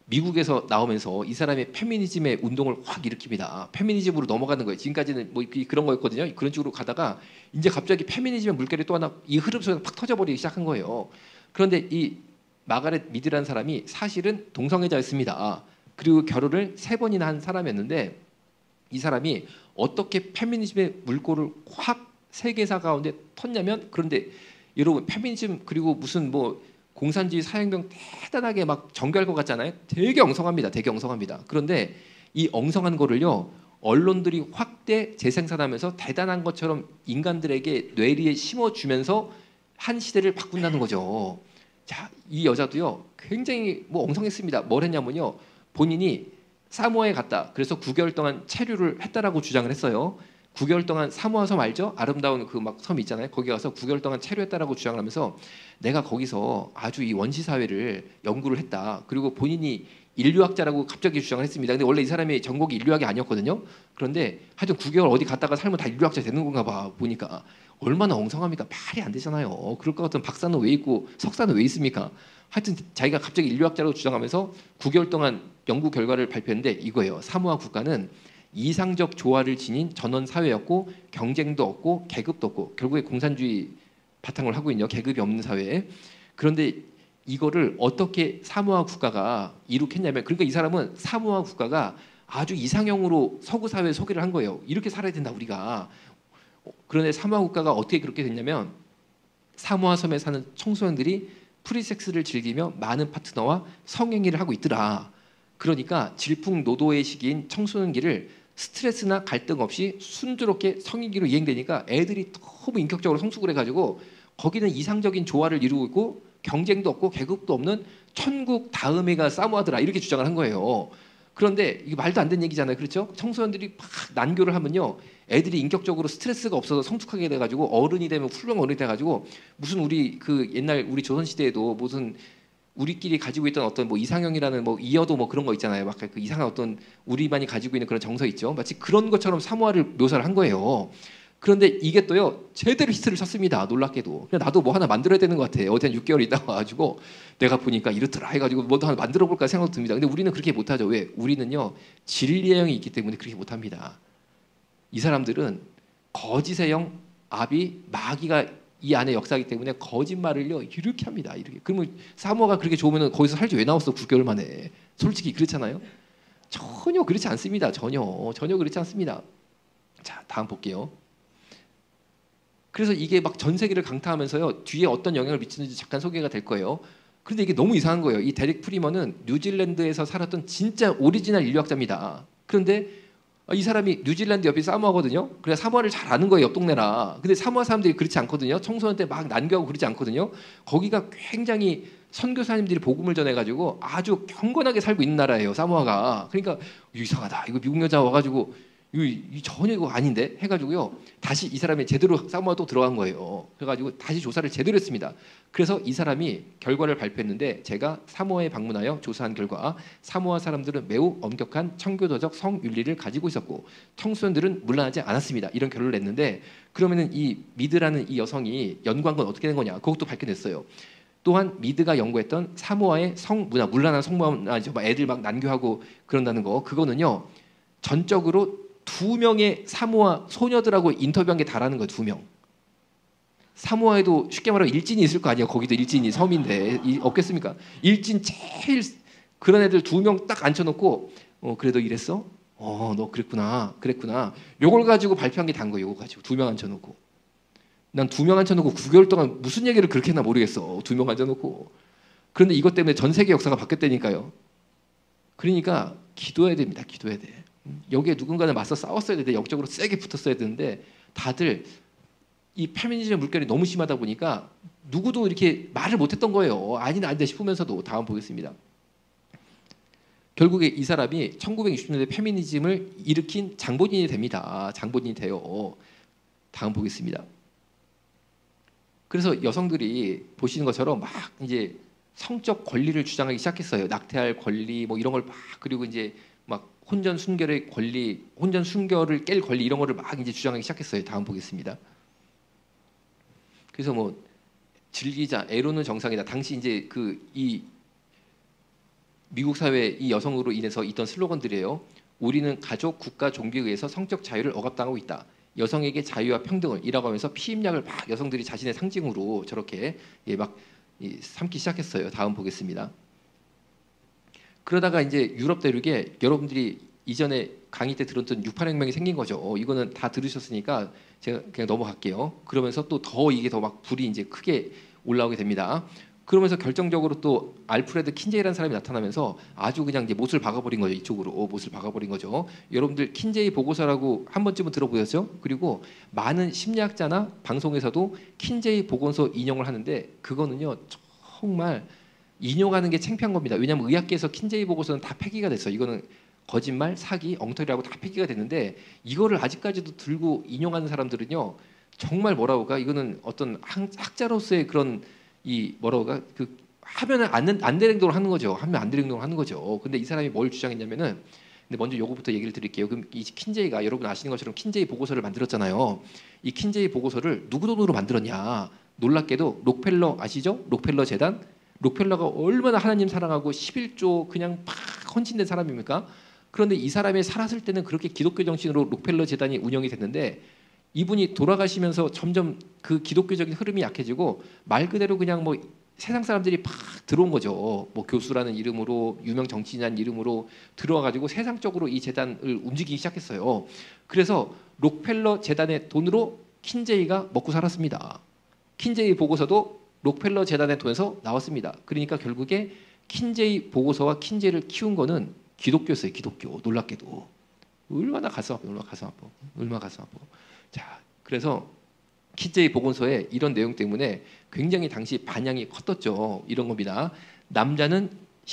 미국에서 나오면서 이 사람의 페미니즘의 운동을 확 일으킵니다. 페미니즘으로 넘어가는 거예요. 지금까지는 뭐 그런 거였거든요. 그런 식으로 가다가 이제 갑자기 페미니즘의 물결이 또 하나 이 흐름 속에서 팍 터져버리기 시작한 거예요. 그런데 이 마가렛 미드라는 사람이 사실은 동성애자였습니다. 그리고 결혼을 3번이나 한 사람이었는데 이 사람이 어떻게 페미니즘의 물꼬를 확 세계사 가운데 텄냐면, 그런데 여러분 페미니즘 그리고 무슨 뭐 공산주의 사회혁명 대단하게 막 정교할 것 같잖아요. 되게 엉성합니다. 되게 엉성합니다. 그런데 이 엉성한 거를요, 언론들이 확대 재생산하면서 대단한 것처럼 인간들에게 뇌리에 심어주면서 한 시대를 바꾼다는 거죠. 자, 이 여자도요 굉장히 뭐 엉성했습니다. 뭘 했냐면요, 본인이 사모아에 갔다. 그래서 9개월 동안 체류를 했다라고 주장을 했어요. 9개월 동안 사모아 섬 알죠? 아름다운 그 막 섬 있잖아요. 거기 가서 9개월 동안 체류했다라고 주장을 하면서 내가 거기서 아주 이 원시 사회를 연구를 했다. 그리고 본인이 인류학자라고 갑자기 주장을 했습니다. 근데 원래 이 사람이 전공이 인류학이 아니었거든요. 그런데 하여튼 9개월 어디 갔다가 살면 다 인류학자 되는 건가 봐. 보니까 얼마나 엉성합니까? 말이 안 되잖아요. 그럴 것 같으면 박사는 왜 있고 석사는 왜 있습니까? 하여튼 자기가 갑자기 인류학자라고 주장하면서 9개월 동안 연구 결과를 발표했는데 이거예요. 사모아 국가는 이상적 조화를 지닌 전원 사회였고 경쟁도 없고 계급도 없고, 결국에 공산주의 바탕을 하고 있냐, 계급이 없는 사회에. 그런데 이거를 어떻게 사모아 국가가 이룩했냐면, 그러니까 이 사람은 사모아 국가가 아주 이상형으로 서구 사회에 소개를 한 거예요. 이렇게 살아야 된다 우리가. 그런데 사모아 국가가 어떻게 그렇게 됐냐면, 사모아 섬에 사는 청소년들이 프리섹스를 즐기며 많은 파트너와 성행위를 하고 있더라. 그러니까 질풍노도의 시기인 청소년기를 스트레스나 갈등 없이 순조롭게 성인기로 이행되니까 애들이 너무 인격적으로 성숙을 해가지고 거기는 이상적인 조화를 이루고 있고 경쟁도 없고 계급도 없는 천국 다음에가 사모아더라, 이렇게 주장을 한 거예요. 그런데 이게 말도 안 되는 얘기잖아요. 그렇죠? 청소년들이 막 난교를 하면요, 애들이 인격적으로 스트레스가 없어서 성숙하게 돼가지고 어른이 되면 훌륭한 어른이 돼가지고, 무슨 우리 그 옛날 우리 조선 시대에도 무슨 우리끼리 가지고 있던 어떤 뭐 이상형이라는 뭐 이어도 뭐 그런 거 있잖아요. 막 그 이상한 어떤 우리만이 가지고 있는 그런 정서 있죠. 마치 그런 것처럼 사모아를 묘사를 한 거예요. 그런데 이게 또요 제대로 히트를 쳤습니다. 놀랍게도. 그냥 나도 뭐 하나 만들어야 되는 것 같아. 어디 한 6개월 있다가 와가지고 내가 보니까 이렇더라 해가지고 뭐도 하나 만들어 볼까 생각도 듭니다. 근데 우리는 그렇게 못하죠. 왜? 우리는요 진리의 영이 있기 때문에 그렇게 못합니다. 이 사람들은 거짓의 영, 아비, 마귀가 이 안에 역사하기 때문에 거짓말을요 이렇게 합니다. 이렇게. 그러면 사모가 그렇게 좋으면 거기서 살지 왜 나왔어? 9개월 만에. 솔직히 그렇잖아요. 전혀 그렇지 않습니다. 전혀 그렇지 않습니다. 자, 다음 볼게요. 그래서 이게 막 전 세계를 강타하면서요 뒤에 어떤 영향을 미치는지 잠깐 소개가 될 거예요. 그런데 이게 너무 이상한 거예요. 이 데릭 프리먼은 뉴질랜드에서 살았던 진짜 오리지널 인류학자입니다. 그런데 이 사람이 뉴질랜드 옆이 사모아거든요. 그래서 사모아를 잘 아는 거예요, 옆 동네라. 근데 사모아 사람들이 그렇지 않거든요. 청소년 때 막 난교하고 그러지 않거든요. 거기가 굉장히 선교사님들이 복음을 전해가지고 아주 경건하게 살고 있는 나라예요, 사모아가. 그러니까 이상하다. 이거 미국 여자 와가지고 이 전혀 이거 아닌데 해가지고요. 다시 이 사람이 제대로 사모아 또 들어간 거예요. 그래가지고 다시 조사를 제대로 했습니다. 그래서 이 사람이 결과를 발표했는데, 제가 사모아에 방문하여 조사한 결과 사모아 사람들은 매우 엄격한 청교도적 성윤리를 가지고 있었고 청소년들은 문란하지 않았습니다. 이런 결론을 냈는데, 그러면은 이 미드라는 이 여성이 연구한 건 어떻게 된 거냐? 그것도 밝혀냈어요. 또한 미드가 연구했던 사모아의 성문화, 문란한 성문화죠. 애들 막 난교하고 그런다는 거, 그거는요 전적으로 2명의 사모아 소녀들하고 인터뷰한 게 다라는 거예요. 2명. 사모아에도 쉽게 말하면 일진이 있을 거 아니에요. 거기도 일진이 섬인데 없겠습니까? 일진 제일 그런 애들 2명 딱 앉혀놓고 그래도 이랬어? 너 그랬구나. 요걸 가지고 발표한 게 단 거예요. 요거 가지고 2명 앉혀놓고. 난 2명 앉혀놓고 9개월 동안 무슨 얘기를 그렇게 했나 모르겠어. 2명 앉혀놓고. 그런데 이것 때문에 전 세계 역사가 바뀌었다니까요. 그러니까 기도해야 됩니다. 기도해야 돼. 여기에 누군가는 맞서 싸웠어야 되는데, 역적으로 세게 붙었어야 되는데, 다들 이 페미니즘 물결이 너무 심하다 보니까 누구도 이렇게 말을 못했던 거예요. 아니다 아니다 싶으면서도. 다음 보겠습니다. 결국에 이 사람이 1960년대 페미니즘을 일으킨 장본인이 됩니다. 장본인이 돼요. 다음 보겠습니다. 그래서 여성들이 보시는 것처럼 막 이제 성적 권리를 주장하기 시작했어요. 낙태할 권리 뭐 이런 걸 막, 그리고 이제 막 혼전 순결의 권리, 혼전 순결을 깰 권리, 이런 거를 막 이제 주장하기 시작했어요. 다음 보겠습니다. 그래서 뭐 즐기자, 에로는 정상이다. 당시 이제 그 이 미국 사회 이 여성으로 인해서 있던 슬로건들이에요. 우리는 가족, 국가, 종교에 의해서 성적 자유를 억압당하고 있다. 여성에게 자유와 평등을 이라고 하면서 피임약을 막 여성들이 자신의 상징으로 저렇게 막 삼기 시작했어요. 다음 보겠습니다. 그러다가 이제 유럽 대륙에 여러분들이 이전에 강의 때 들었던 68혁명이 생긴 거죠. 이거는 다 들으셨으니까 제가 그냥 넘어갈게요. 그러면서 또 더 이게 더 막 불이 이제 크게 올라오게 됩니다. 그러면서 결정적으로 또 알프레드 킨제이라는 사람이 나타나면서 아주 그냥 이제 못을 박아버린 거죠. 이쪽으로 못을 박아버린 거죠. 여러분들 킨제이 보고서라고 한 번쯤은 들어보셨죠? 그리고 많은 심리학자나 방송에서도 킨제이 보고서 인용을 하는데 그거는요 정말 인용하는 게 창피한 겁니다. 왜냐하면 의학계에서 킨제이 보고서는 다 폐기가 됐어요. 이거는 거짓말, 사기, 엉터리라고 다 폐기가 됐는데 이거를 아직까지도 들고 인용하는 사람들은요 정말 뭐라고가 이거는 어떤 학자로서의 그런 이 뭐라고가 그 하면은 안 될 행동을 하는 거죠. 하면 안 될 행동을 하는 거죠. 근데 이 사람이 뭘 주장했냐면은 근데 먼저 요거부터 얘기를 드릴게요. 그럼 이 킨제이가 여러분 아시는 것처럼 킨제이 보고서를 만들었잖아요. 이 킨제이 보고서를 누구 돈으로 만들었냐? 놀랍게도 록펠러 아시죠? 록펠러 재단. 록펠러가 얼마나 하나님 사랑하고 11조 그냥 팍 헌신된 사람입니까? 그런데 이 사람이 살았을 때는 그렇게 기독교 정신으로 록펠러 재단이 운영이 됐는데 이분이 돌아가시면서 점점 그 기독교적인 흐름이 약해지고 말 그대로 그냥 뭐 세상 사람들이 팍 들어온 거죠. 뭐 교수라는 이름으로 유명 정치인이라는 이름으로 들어와가지고 세상적으로 이 재단을 움직이기 시작했어요. 그래서 록펠러 재단의 돈으로 킨제이가 먹고 살았습니다. 킨제이 보고서도 록펠러 재단의 돈에서 나왔습니다. 그러니까 결국에 킨제이 보고서와 킨제이를 키운 거는 기독교였어요. 기독교. 놀랍게도 얼마나 가슴 아파. 얼마나 가슴 아파. 자, 그래서 킨제이 보고서에 이런 내용 때문에 굉장히 당시 반향이 컸었죠. 이런 겁니다. 남자는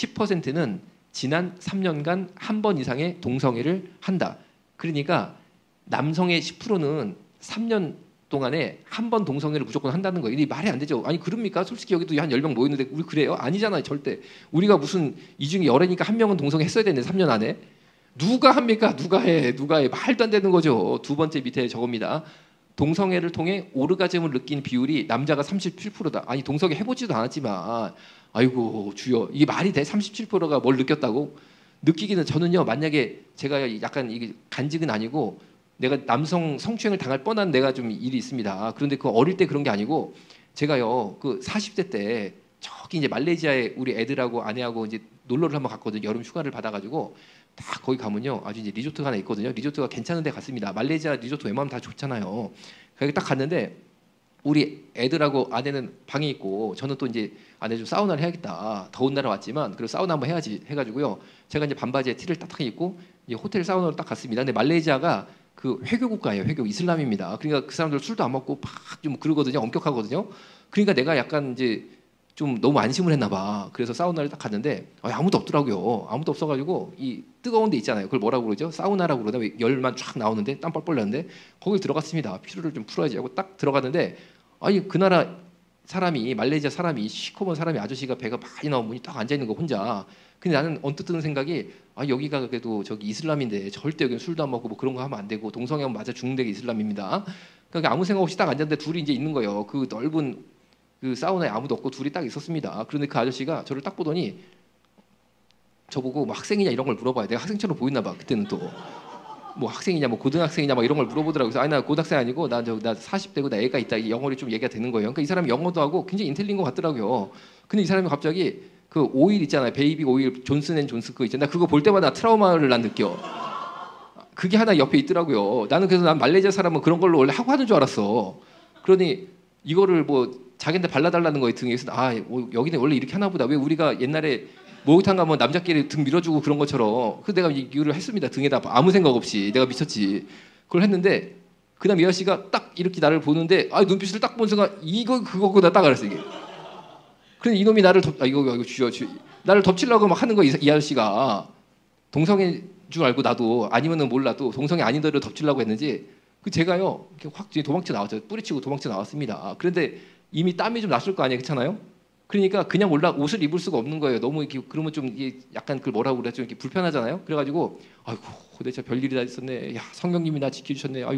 10%는 지난 3년간 한 번 이상의 동성애를 한다. 그러니까 남성의 10%는 3년 동안에 한 번 동성애를 무조건 한다는 거예요. 이게 말이 안 되죠. 아니 그럽니까? 솔직히 여기도 한 10명 모였는데 우리 그래요? 아니잖아요. 절대. 우리가 무슨 이 중에 열애니까 한 명은 동성애 했어야 되는데 3년 안에. 누가 합니까? 누가 해? 말도 안 되는 거죠. 두 번째 밑에 저겁니다. 동성애를 통해 오르가즘을 느낀 비율이 남자가 37%다. 아니 동성애 해보지도 않았지만 아이고 주여 이게 말이 돼? 37%가 뭘 느꼈다고? 느끼기는 저는요 만약에 제가 약간 이게 간직은 아니고 내가 남성 성추행을 당할 뻔한 내가 좀 일이 있습니다. 그런데 그 어릴 때 그런 게 아니고 제가요 그 40대 때 저기 이제 말레이시아에 우리 애들하고 아내하고 이제 놀러를 한번 갔거든요. 여름 휴가를 받아가지고 다 거기 가면요 아주 이제 리조트가 하나 있거든요. 리조트가 괜찮은 데 갔습니다. 말레이시아 리조트 웬만하면 다 좋잖아요. 거기 딱 갔는데 우리 애들하고 아내는 방에 있고 저는 또 이제 아내 좀 사우나를 해야겠다. 더운 날에 왔지만 그리고 사우나 한번 해야지 해가지고요. 제가 이제 반바지에 티를 딱딱 입고 이제 호텔 사우나로 딱 갔습니다. 근데 말레이시아가 그 회교 국가예요. 회교 이슬람입니다. 그러니까 그 사람들 술도 안 먹고 팍 좀 그러거든요. 엄격하거든요. 그러니까 내가 약간 이제 좀 너무 안심을 했나 봐. 그래서 사우나를 딱 갔는데 아무도 없더라고요. 아무도 없어가지고 이 뜨거운 데 있잖아요. 그걸 뭐라고 그러죠? 사우나라고 그러나 열만 쫙 나오는데 땀 뻘뻘 나는데 거기 들어갔습니다. 피로를 좀 풀어야지 하고 딱 들어갔는데 아니 그 나라 사람이 말레이시아 사람이 시커먼 사람이 아저씨가 배가 많이 나온 분이 딱 앉아 있는 거 혼자. 근데 나는 언뜻 드는 생각이 여기가 그래도 저기 이슬람인데 절대 여기 술도 안 먹고 뭐 그런 거 하면 안 되고 동성애하면 맞아 죽는 데가 이슬람입니다. 그러니까 아무 생각 없이 딱 앉았는데 둘이 이제 있는 거예요. 그 넓은 그 사우나에 아무도 없고 둘이 딱 있었습니다. 그런데 그 아저씨가 저를 딱 보더니 저보고 뭐 학생이냐 이런 걸 물어봐요. 내가 학생처럼 보였나 봐. 그때는 또 뭐 학생이냐 뭐 고등학생이냐 막 이런 걸 물어보더라고요. 그래서 아니 나 고등학생 아니고 나 40대고 나 애가 있다. 영어를 좀 얘기가 되는 거예요. 그러니까 이 사람이 영어도 하고 굉장히 인텔리는 것 같더라고요. 근데 이 사람이 갑자기 그 오일 있잖아요. 베이비 오일 존슨앤존슨 그거 있잖아요. 그거 볼 때마다 트라우마를 난 느껴. 그게 하나 옆에 있더라고요. 나는 그래서 난 말레이시아 사람은 그런 걸로 원래 하고 하는 줄 알았어. 그러니 이거를 뭐 자기한테 발라달라는 거에 등에 있어. 여기는 원래 이렇게 하나 보다. 왜 우리가 옛날에 목욕탕 가면 남자끼리 등 밀어주고 그런 것처럼. 그래서 내가 이거를 했습니다. 등에다 아무 생각 없이. 내가 미쳤지. 그걸 했는데 그다음 이 아저씨가 딱 이렇게 나를 보는데 눈빛을 딱 본 순간 이거 그거구나 딱 알았어 이게. 그런데 이놈이 나를 이거 주여 나를 덮치려고 막 하는 거 이 아저씨가 동성애인 줄 알고 나도 아니면은 몰라도 동성애 아닌데를 덮치려고 했는지 그 제가요 확 도망쳐 나왔죠. 뿌리치고 도망쳐 나왔습니다. 그런데 이미 땀이 좀 났을 거 아니에요, 그렇잖아요? 그러니까 그냥 옷을 입을 수가 없는 거예요. 너무 이렇게 그러면 좀 이게 약간 그 뭐라고 그래 좀 이렇게 불편하잖아요. 그래가지고 아이고 내가 별일이 다 있었네. 야 성령님이 나 지켜주셨네. 아이고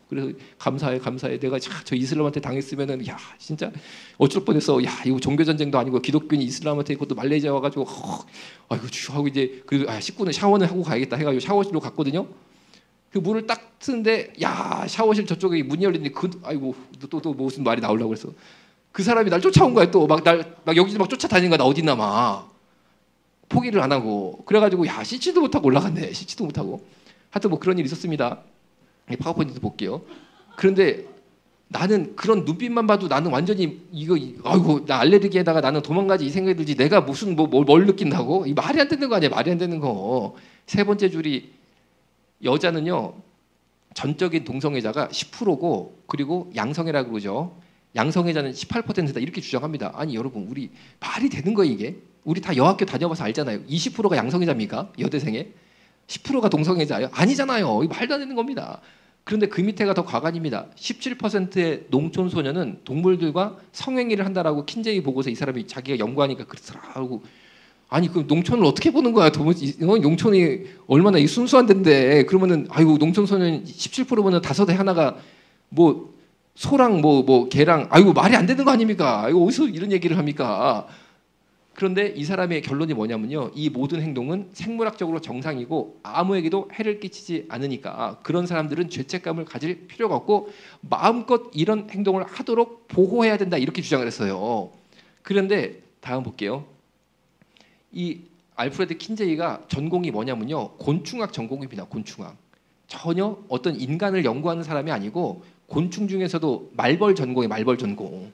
그래서 감사해, 감사해. 내가 저 이슬람한테 당했으면은 야 진짜 어쩔 뻔했어. 야 이거 종교 전쟁도 아니고 기독교인이 이슬람한테 그것도 말레이시아 와가지고 아이고 주 하고 이제 그 식구는 샤워는 하고 가야겠다 해가지고 샤워실로 갔거든요. 그 문을 딱 트는데 야 샤워실 저쪽에 문이 열리는데 아이고 또 무슨 말이 나오려고 그래서 그 사람이 날 쫓아온 거야. 또 막 여기서 막 쫓아다니는 거야. 나 어디 있나 막 포기를 안 하고 그래가지고 야 씻지도 못하고 올라갔네. 씻지도 못하고 하여튼 뭐 그런 일이 있었습니다. 파워포인트 볼게요. 그런데 나는 그런 눈빛만 봐도 나는 완전히 아이고 나 알레르기에다가 나는 도망가지 이 생각이 들지 내가 무슨 뭘 느낀다고? 이 말이 안 되는 거 아니야. 말이 안 되는 거. 세 번째 줄이 여자는요 전적인 동성애자가 10%고 그리고 양성애라고 그러죠. 양성애자는 18%다 이렇게 주장합니다. 아니 여러분 우리 말이 되는 거예요 이게? 우리 다 여학교 다녀봐서 알잖아요. 20%가 양성애자입니까? 여대생에? 10%가 동성애자예요? 아니잖아요. 이거 말도 안 되는 겁니다. 그런데 그 밑에가 더 과간입니다. 17%의 농촌 소녀는 동물들과 성행위를 한다라고 킨제이 보고서 이 사람이 자기가 연구하니까 그렇더라고. 아니 그 농촌을 어떻게 보는 거야? 농촌이 얼마나 순수한 데인데 그러면은 아이고 농촌 소년 17%면은 5에 하나가 뭐 소랑 뭐 개랑 아이고 말이 안 되는 거 아닙니까? 아이고 어디서 이런 얘기를 합니까? 그런데 이 사람의 결론이 뭐냐면요. 이 모든 행동은 생물학적으로 정상이고 아무에게도 해를 끼치지 않으니까 그런 사람들은 죄책감을 가질 필요가 없고 마음껏 이런 행동을 하도록 보호해야 된다 이렇게 주장을 했어요. 그런데 다음 볼게요. 이 알프레드 킨제이가 전공이 뭐냐면요. 곤충학 전공입니다. 곤충학. 전혀 어떤 인간을 연구하는 사람이 아니고 곤충 중에서도 말벌 전공이 말벌 전공.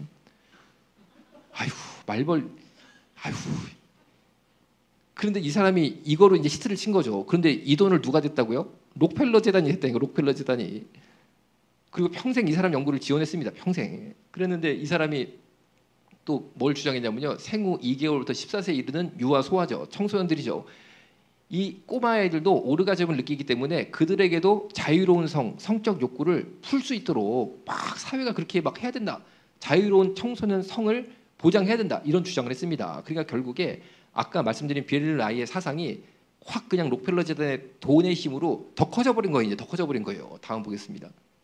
아이고 말벌 아이고. 그런데 이 사람이 이거로 이제 히트를 친 거죠. 그런데 이 돈을 누가 댔다고요? 록펠러 재단이 했다니까. 록펠러 재단이. 그리고 평생 이 사람 연구를 지원했습니다. 평생. 그랬는데 이 사람이 또 뭘 주장했냐면요. 생후 2개월부터 14세에 이르는 유아 소아죠. 청소년들이죠. 이 꼬마 아이들도 오르가즘을 느끼기 때문에 그들에게도 자유로운 성적 욕구를 풀 수 있도록 막 사회가 그렇게 막 해야 된다. 자유로운 청소년 성을 보장해야 된다. 이런 주장을 했습니다. 그러니까 결국에 아까 말씀드린 비엘릴 아이의 사상이 확 그냥 록펠러 재단의 돈의 힘으로 더 커져버린 거예요. 이제 더 커져버린 거예요. 다음 보겠습니다.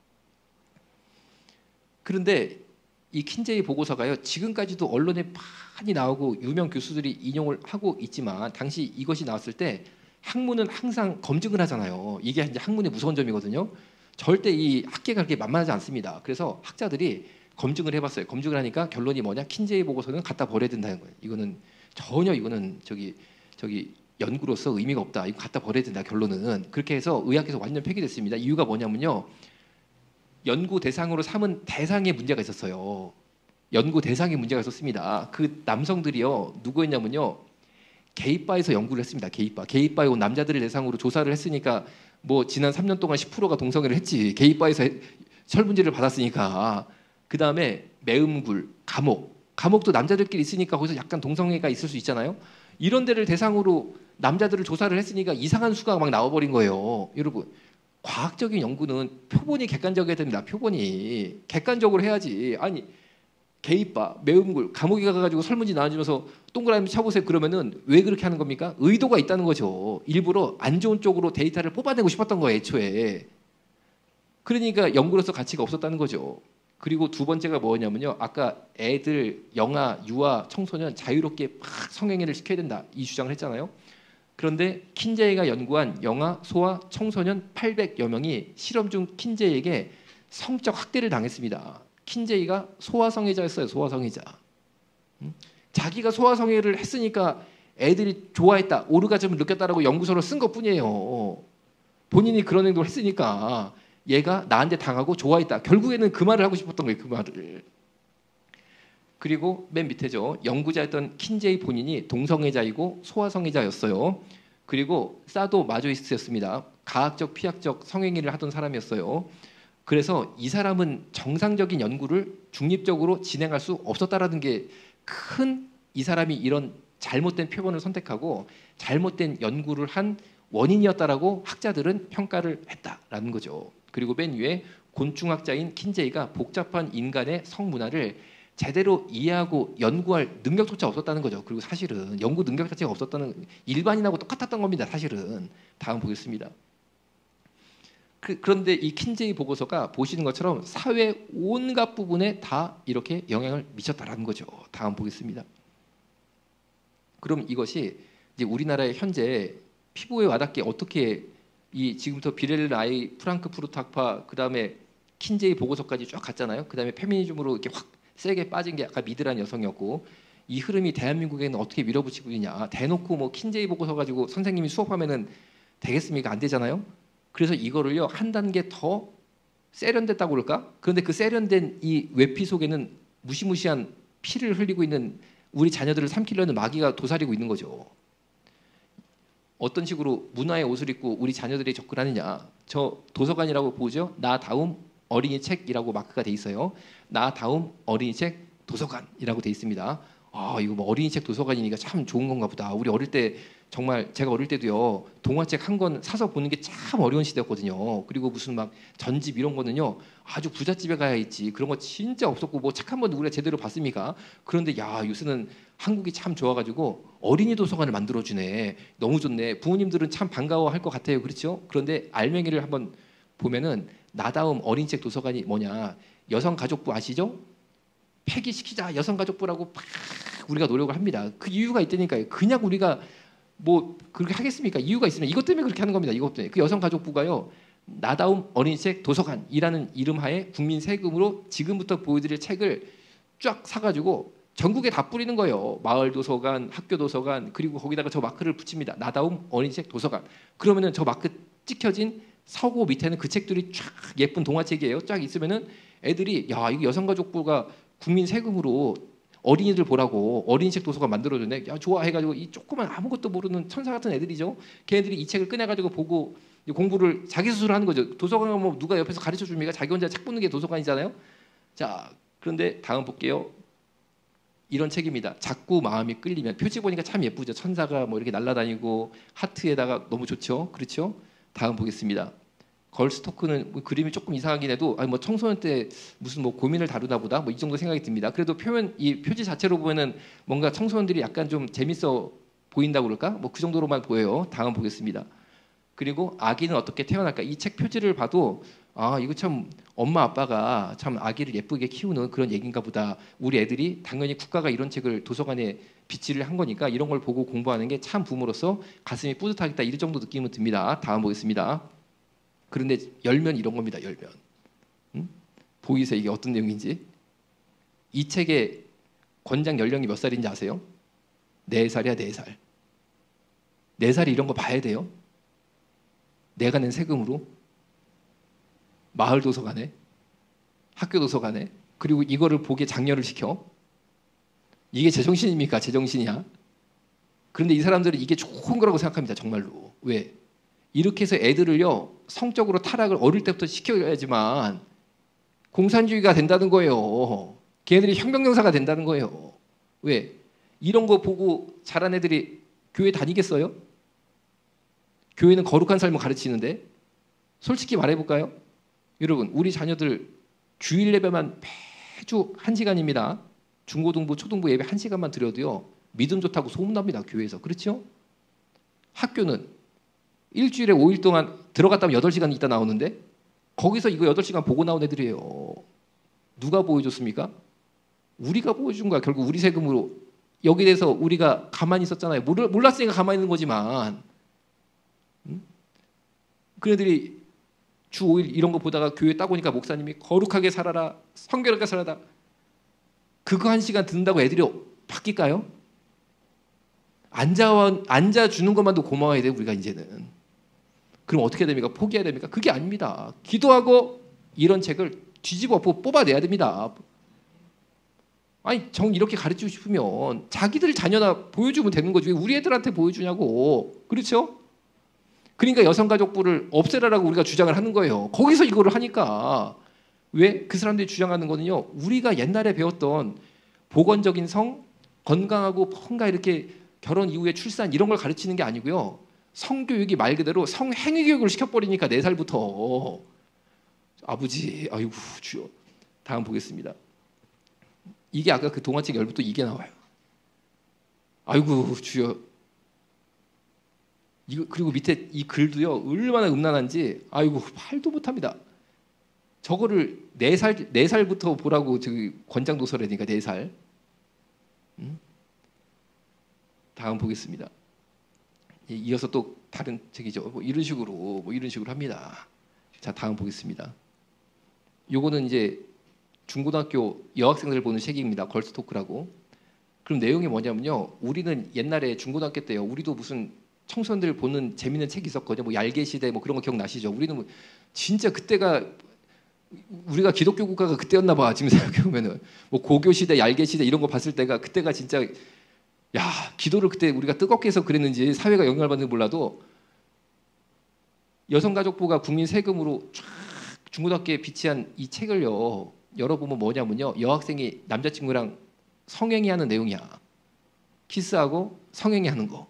그런데 이 킨제이 보고서가요. 지금까지도 언론에 많이 나오고 유명 교수들이 인용을 하고 있지만 당시 이것이 나왔을 때 학문은 항상 검증을 하잖아요. 이게 이제 학문의 무서운 점이거든요. 절대 이 학계가 그렇게 만만하지 않습니다. 그래서 학자들이 검증을 해봤어요. 검증을 하니까 결론이 뭐냐? 킨제이 보고서는 갖다 버려야 된다는 거예요. 이거는 전혀 이거는 저기 연구로서 의미가 없다. 이거 갖다 버려야 된다. 결론은 그렇게 해서 의학에서 완전 폐기됐습니다. 이유가 뭐냐면요. 연구 대상으로 삼은 대상에 문제가 있었어요. 연구 대상에 문제가 있었습니다. 그 남성들이요. 누구였냐면요. 게이바에서 연구를 했습니다. 게이바에 온 남자들을 대상으로 조사를 했으니까 뭐 지난 3년 동안 10%가 동성애를 했지. 게이바에서 설문지를 받았으니까. 그 다음에 매음굴, 감옥도 남자들끼리 있으니까 거기서 약간 동성애가 있을 수 있잖아요. 이런 데를 대상으로 남자들을 조사를 했으니까 이상한 수가 막 나와버린 거예요. 여러분 과학적인 연구는 표본이 객관적이어야 됩니다. 표본이 객관적으로 해야지. 아니 게이바, 매음굴, 감옥에 가가지고 설문지 나와주면서 동그라미 쳐보세요. 그러면은 왜 그렇게 하는 겁니까? 의도가 있다는 거죠. 일부러 안 좋은 쪽으로 데이터를 뽑아내고 싶었던 거예요. 애초에. 그러니까 연구로서 가치가 없었다는 거죠. 그리고 두 번째가 뭐냐면요. 아까 애들, 영아, 유아, 청소년 자유롭게 막 성행위를 시켜야 된다. 이 주장을 했잖아요. 그런데 킨제이가 연구한 영아, 소아, 청소년 800여 명이 실험 중 킨제이에게 성적 학대를 당했습니다. 킨제이가 소아성애자였어요. 소아성애자. 자기가 소아성애를 했으니까 애들이 좋아했다. 오르가즘을 느꼈다라고 연구서로 쓴 것뿐이에요. 본인이 그런 행동을 했으니까 얘가 나한테 당하고 좋아했다. 결국에는 그 말을 하고 싶었던 거예요. 그 말을. 그리고 맨 밑에죠. 연구자였던 킨제이 본인이 동성애자이고 소아성애자였어요. 그리고 사도 마조이스트였습니다. 가학적, 피학적 성행위를 하던 사람이었어요. 그래서 이 사람은 정상적인 연구를 중립적으로 진행할 수 없었다라는 게 큰 이 사람이 이런 잘못된 표본을 선택하고 잘못된 연구를 한 원인이었다라고 학자들은 평가를 했다라는 거죠. 그리고 맨 위에 곤충학자인 킨제이가 복잡한 인간의 성문화를 제대로 이해하고 연구할 능력조차 없었다는 거죠. 그리고 사실은 연구 능력 자체가 없었다는 일반인하고 똑같았던 겁니다. 사실은 다음 보겠습니다. 그런데 이 킨제이 보고서가 보시는 것처럼 사회 온갖 부분에 다 이렇게 영향을 미쳤다라는 거죠. 다음 보겠습니다. 그럼 이것이 이제 우리나라의 현재 피부에 와닿게 어떻게 이 지금부터 비렐라이, 프랑크푸르트 학파, 그다음에 킨제이 보고서까지 쫙 갔잖아요. 그다음에 페미니즘으로 이렇게 확 세게 빠진 게 아까 미드란 여성이었고, 이 흐름이 대한민국에는 어떻게 밀어붙이고 있냐. 대놓고 뭐 킨제이 보고서 가지고 선생님이 수업하면은 되겠습니까? 안 되잖아요. 그래서 이거를요 한 단계 더 세련됐다고 그럴까? 그런데 그 세련된 이 외피 속에는 무시무시한 피를 흘리고 있는 우리 자녀들을 삼키려는 마귀가 도사리고 있는 거죠. 어떤 식으로 문화의 옷을 입고 우리 자녀들이 접근하느냐. 저 도서관이라고 보죠. 나 다음 어린이 책이라고 마크가 돼 있어요. 나 다음 어린이 책 도서관이라고 돼 있습니다. 아, 이거 뭐 어린이 책 도서관이니까 참 좋은 건가 보다. 우리 어릴 때 정말 제가 어릴 때도요 동화책 한 권 사서 보는 게 참 어려운 시대였거든요. 그리고 무슨 막 전집 이런 거는요 아주 부잣집에 가야 있지, 그런 거 진짜 없었고, 뭐 책 한 번 우리가 제대로 봤습니까? 그런데 야, 요새는 한국이 참 좋아가지고 어린이 도서관을 만들어주네. 너무 좋네. 부모님들은 참 반가워할 것 같아요. 그렇죠? 그런데 알맹이를 한번 보면은 나다움 어린이책 도서관이 뭐냐, 여성가족부 아시죠? 폐기시키자 여성가족부라고 막 우리가 노력을 합니다. 그 이유가 있다니까요. 그냥 우리가 뭐 그렇게 하겠습니까? 이유가 있으면 이것 때문에 그렇게 하는 겁니다. 이것 때문에. 그 여성가족부가요 나다움 어린이책 도서관이라는 이름하에 국민 세금으로 지금부터 보여드릴 책을 쫙 사가지고 전국에 다 뿌리는 거예요. 마을 도서관, 학교 도서관, 그리고 거기다가 저 마크를 붙입니다. 나다움 어린이책 도서관. 그러면은 저 마크 찍혀진 서고 밑에는 그 책들이 쫙 예쁜 동화책이에요. 쫙 있으면은 애들이 야, 이거 여성가족부가 국민 세금으로 어린이들 보라고 어린이책 도서관 만들어줬네. 야, 좋아해가지고 이 조그만 아무것도 모르는 천사 같은 애들이죠. 걔네들이 이 책을 꺼내가지고 보고 공부를 자기 스스로 하는 거죠. 도서관 가면 누가 옆에서 가르쳐 줍니까? 자기 혼자 책 보는 게 도서관이잖아요. 자, 그런데 다음 볼게요. 이런 책입니다. 자꾸 마음이 끌리면. 표지 보니까 참 예쁘죠. 천사가 뭐 이렇게 날아다니고 하트에다가 너무 좋죠. 그렇죠? 다음 보겠습니다. 걸스토크는 뭐 그림이 조금 이상하긴 해도 아니 뭐 청소년 때 무슨 뭐 고민을 다루나 보다 뭐 이 정도 생각이 듭니다. 그래도 표현 이 표지 자체로 보면은 뭔가 청소년들이 약간 좀 재밌어 보인다고 그럴까? 뭐 그 정도로만 보여요. 다음 보겠습니다. 그리고 아기는 어떻게 태어날까? 이 책 표지를 봐도 아, 이거 참 엄마 아빠가 참 아기를 예쁘게 키우는 그런 얘기인가 보다. 우리 애들이 당연히 국가가 이런 책을 도서관에 비치를 한 거니까 이런 걸 보고 공부하는 게 참 부모로서 가슴이 뿌듯하겠다. 이런 정도 느낌은 듭니다. 다음 보겠습니다. 그런데 열면 이런 겁니다. 열면. 보이세요? 이게 어떤 내용인지? 이 책의 권장 연령이 몇 살인지 아세요? 4살이야, 4살. 4살이 이런 거 봐야 돼요? 내가 낸 세금으로? 마을 도서관에? 학교 도서관에? 그리고 이거를 보게 장려를 시켜? 이게 제정신입니까? 제정신이야? 그런데 이 사람들은 이게 좋은 거라고 생각합니다. 정말로. 왜? 이렇게 해서 애들을요 성적으로 타락을 어릴 때부터 시켜야지만 공산주의가 된다는 거예요. 걔네들이 혁명정사가 된다는 거예요. 왜? 이런 거 보고 자란 애들이 교회 다니겠어요? 교회는 거룩한 삶을 가르치는데. 솔직히 말해볼까요? 여러분, 우리 자녀들 주일 예배만 매주 1시간입니다. 중고등부, 초등부 예배 1시간만 드려도요 믿음 좋다고 소문납니다. 교회에서. 그렇죠? 학교는 일주일에 5일 동안 들어갔다 하면 8시간 있다 나오는데 거기서 이거 8시간 보고 나온 애들이에요. 누가 보여줬습니까? 우리가 보여준 거야. 결국 우리 세금으로. 여기에 대해서 우리가 가만히 있었잖아요. 몰랐으니까 가만히 있는 거지만. 그 애들이 주 5일 이런 거 보다가 교회 딱 오니까 목사님이 거룩하게 살아라, 성결하게 살아라. 그거 1시간 듣는다고 애들이 바뀔까요? 앉아주는 것만도 고마워야 돼요. 우리가 이제는. 그럼 어떻게 됩니까? 포기해야 됩니까? 그게 아닙니다. 기도하고 이런 책을 뒤집어 뽑아내야 됩니다. 아니 정 이렇게 가르치고 싶으면 자기들 자녀나 보여주면 되는 거지. 왜 우리 애들한테 보여주냐고. 그렇죠? 그러니까 여성가족부를 없애라라고 우리가 주장을 하는 거예요. 거기서 이거를 하니까. 왜? 그 사람들이 주장하는 거는요 우리가 옛날에 배웠던 보건적인 성, 건강하고 뭔가 이렇게 결혼 이후에 출산 이런 걸 가르치는 게 아니고요 성교육이 말 그대로 성행위교육을 시켜버리니까 4살부터. 아버지, 아이고 주여. 다음 보겠습니다. 이게 아까 그 동화책 열부터 이게 나와요. 아이고 주여. 이거 그리고 밑에 이 글도요 얼마나 음란한지 아이고 말도 못합니다. 저거를 4살부터 보라고 저기 권장 도서라니까 4살. 다음 보겠습니다. 이어서 또 다른 책이죠. 뭐 이런 식으로 합니다. 자 다음 보겠습니다. 요거는 이제 중고등학교 여학생들 보는 책입니다. 걸스토크라고. 그럼 내용이 뭐냐면요. 우리는 옛날에 중고등학교 때요. 우리도 무슨 청소년들 보는 재밌는 책이 있었거든요. 뭐 얄개 시대 뭐 그런 거 기억나시죠? 우리는 뭐 진짜 그때가 우리가 기독교 국가가 그때였나 봐. 지금 생각해 보면은 뭐 고교 시대, 얄개 시대 이런 거 봤을 때가 그때가 진짜 야 기도를 그때 우리가 뜨겁게 해서 그랬는지 사회가 영향을 받는지 몰라도 여성가족부가 국민 세금으로 쫙 중고등학교에 비치한 이 책을요 열어보면 뭐냐면요 여학생이 남자친구랑 성행위 하는 내용이야. 키스하고 성행위 하는 거.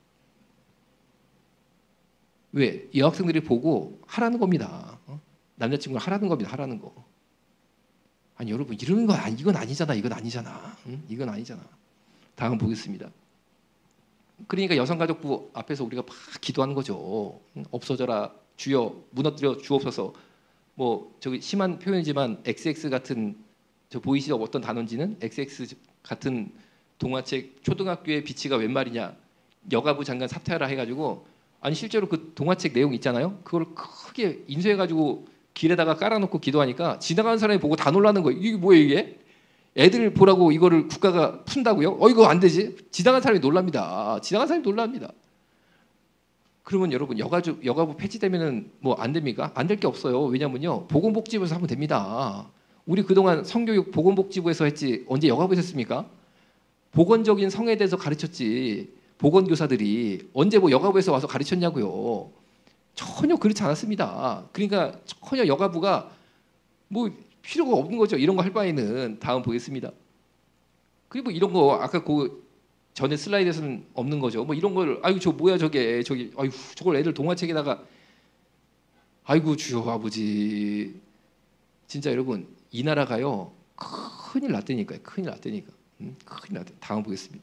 왜? 여학생들이 보고 하라는 겁니다. 남자친구랑 하라는 겁니다. 하라는 거. 아니 여러분 이러는 거 이건 아니잖아. 이건 아니잖아. 응? 이건 아니잖아. 다음 보겠습니다. 그러니까 여성가족부 앞에서 우리가 막 기도하는 거죠. 없어져라 주여 무너뜨려 주옵소서. 뭐 저기 심한 표현이지만 XX 같은 저 보이시죠 어떤 단어인지는 XX 같은 동화책 초등학교의 비치가 웬 말이냐 여가부 장관 사퇴하라 해가지고 아니 실제로 그 동화책 내용 있잖아요. 그걸 크게 인쇄해가지고 길에다가 깔아놓고 기도하니까 지나가는 사람이 보고 다 놀라는 거예요. 이게 뭐예요 이게? 애들 보라고 이거를 국가가 푼다고요? 이거 안 되지. 지나가는 사람이 놀랍니다. 지나가는 사람이 놀랍니다. 그러면 여러분 여가부 폐지되면은 뭐 안 됩니까? 안 될 게 없어요. 왜냐면요 보건복지부에서 하면 됩니다. 우리 그동안 성교육 보건복지부에서 했지 언제 여가부에서 했습니까? 보건적인 성에 대해서 가르쳤지 보건교사들이 언제 뭐 여가부에서 와서 가르쳤냐고요. 전혀 그렇지 않았습니다. 그러니까 전혀 여가부가 뭐 필요가 없는 거죠. 이런 거 할 바에는. 다음 보겠습니다. 그리고 뭐 이런 거 아까 그 전에 슬라이드에서는 없는 거죠. 뭐 이런 걸 아이고 저 뭐야 저게 저기 아이고 저걸 애들 동화책에다가 아이고 주여 아버지 진짜 여러분 이 나라가요 큰일 났다니까요. 큰일 났다니까. 큰일 났다. 다음 보겠습니다.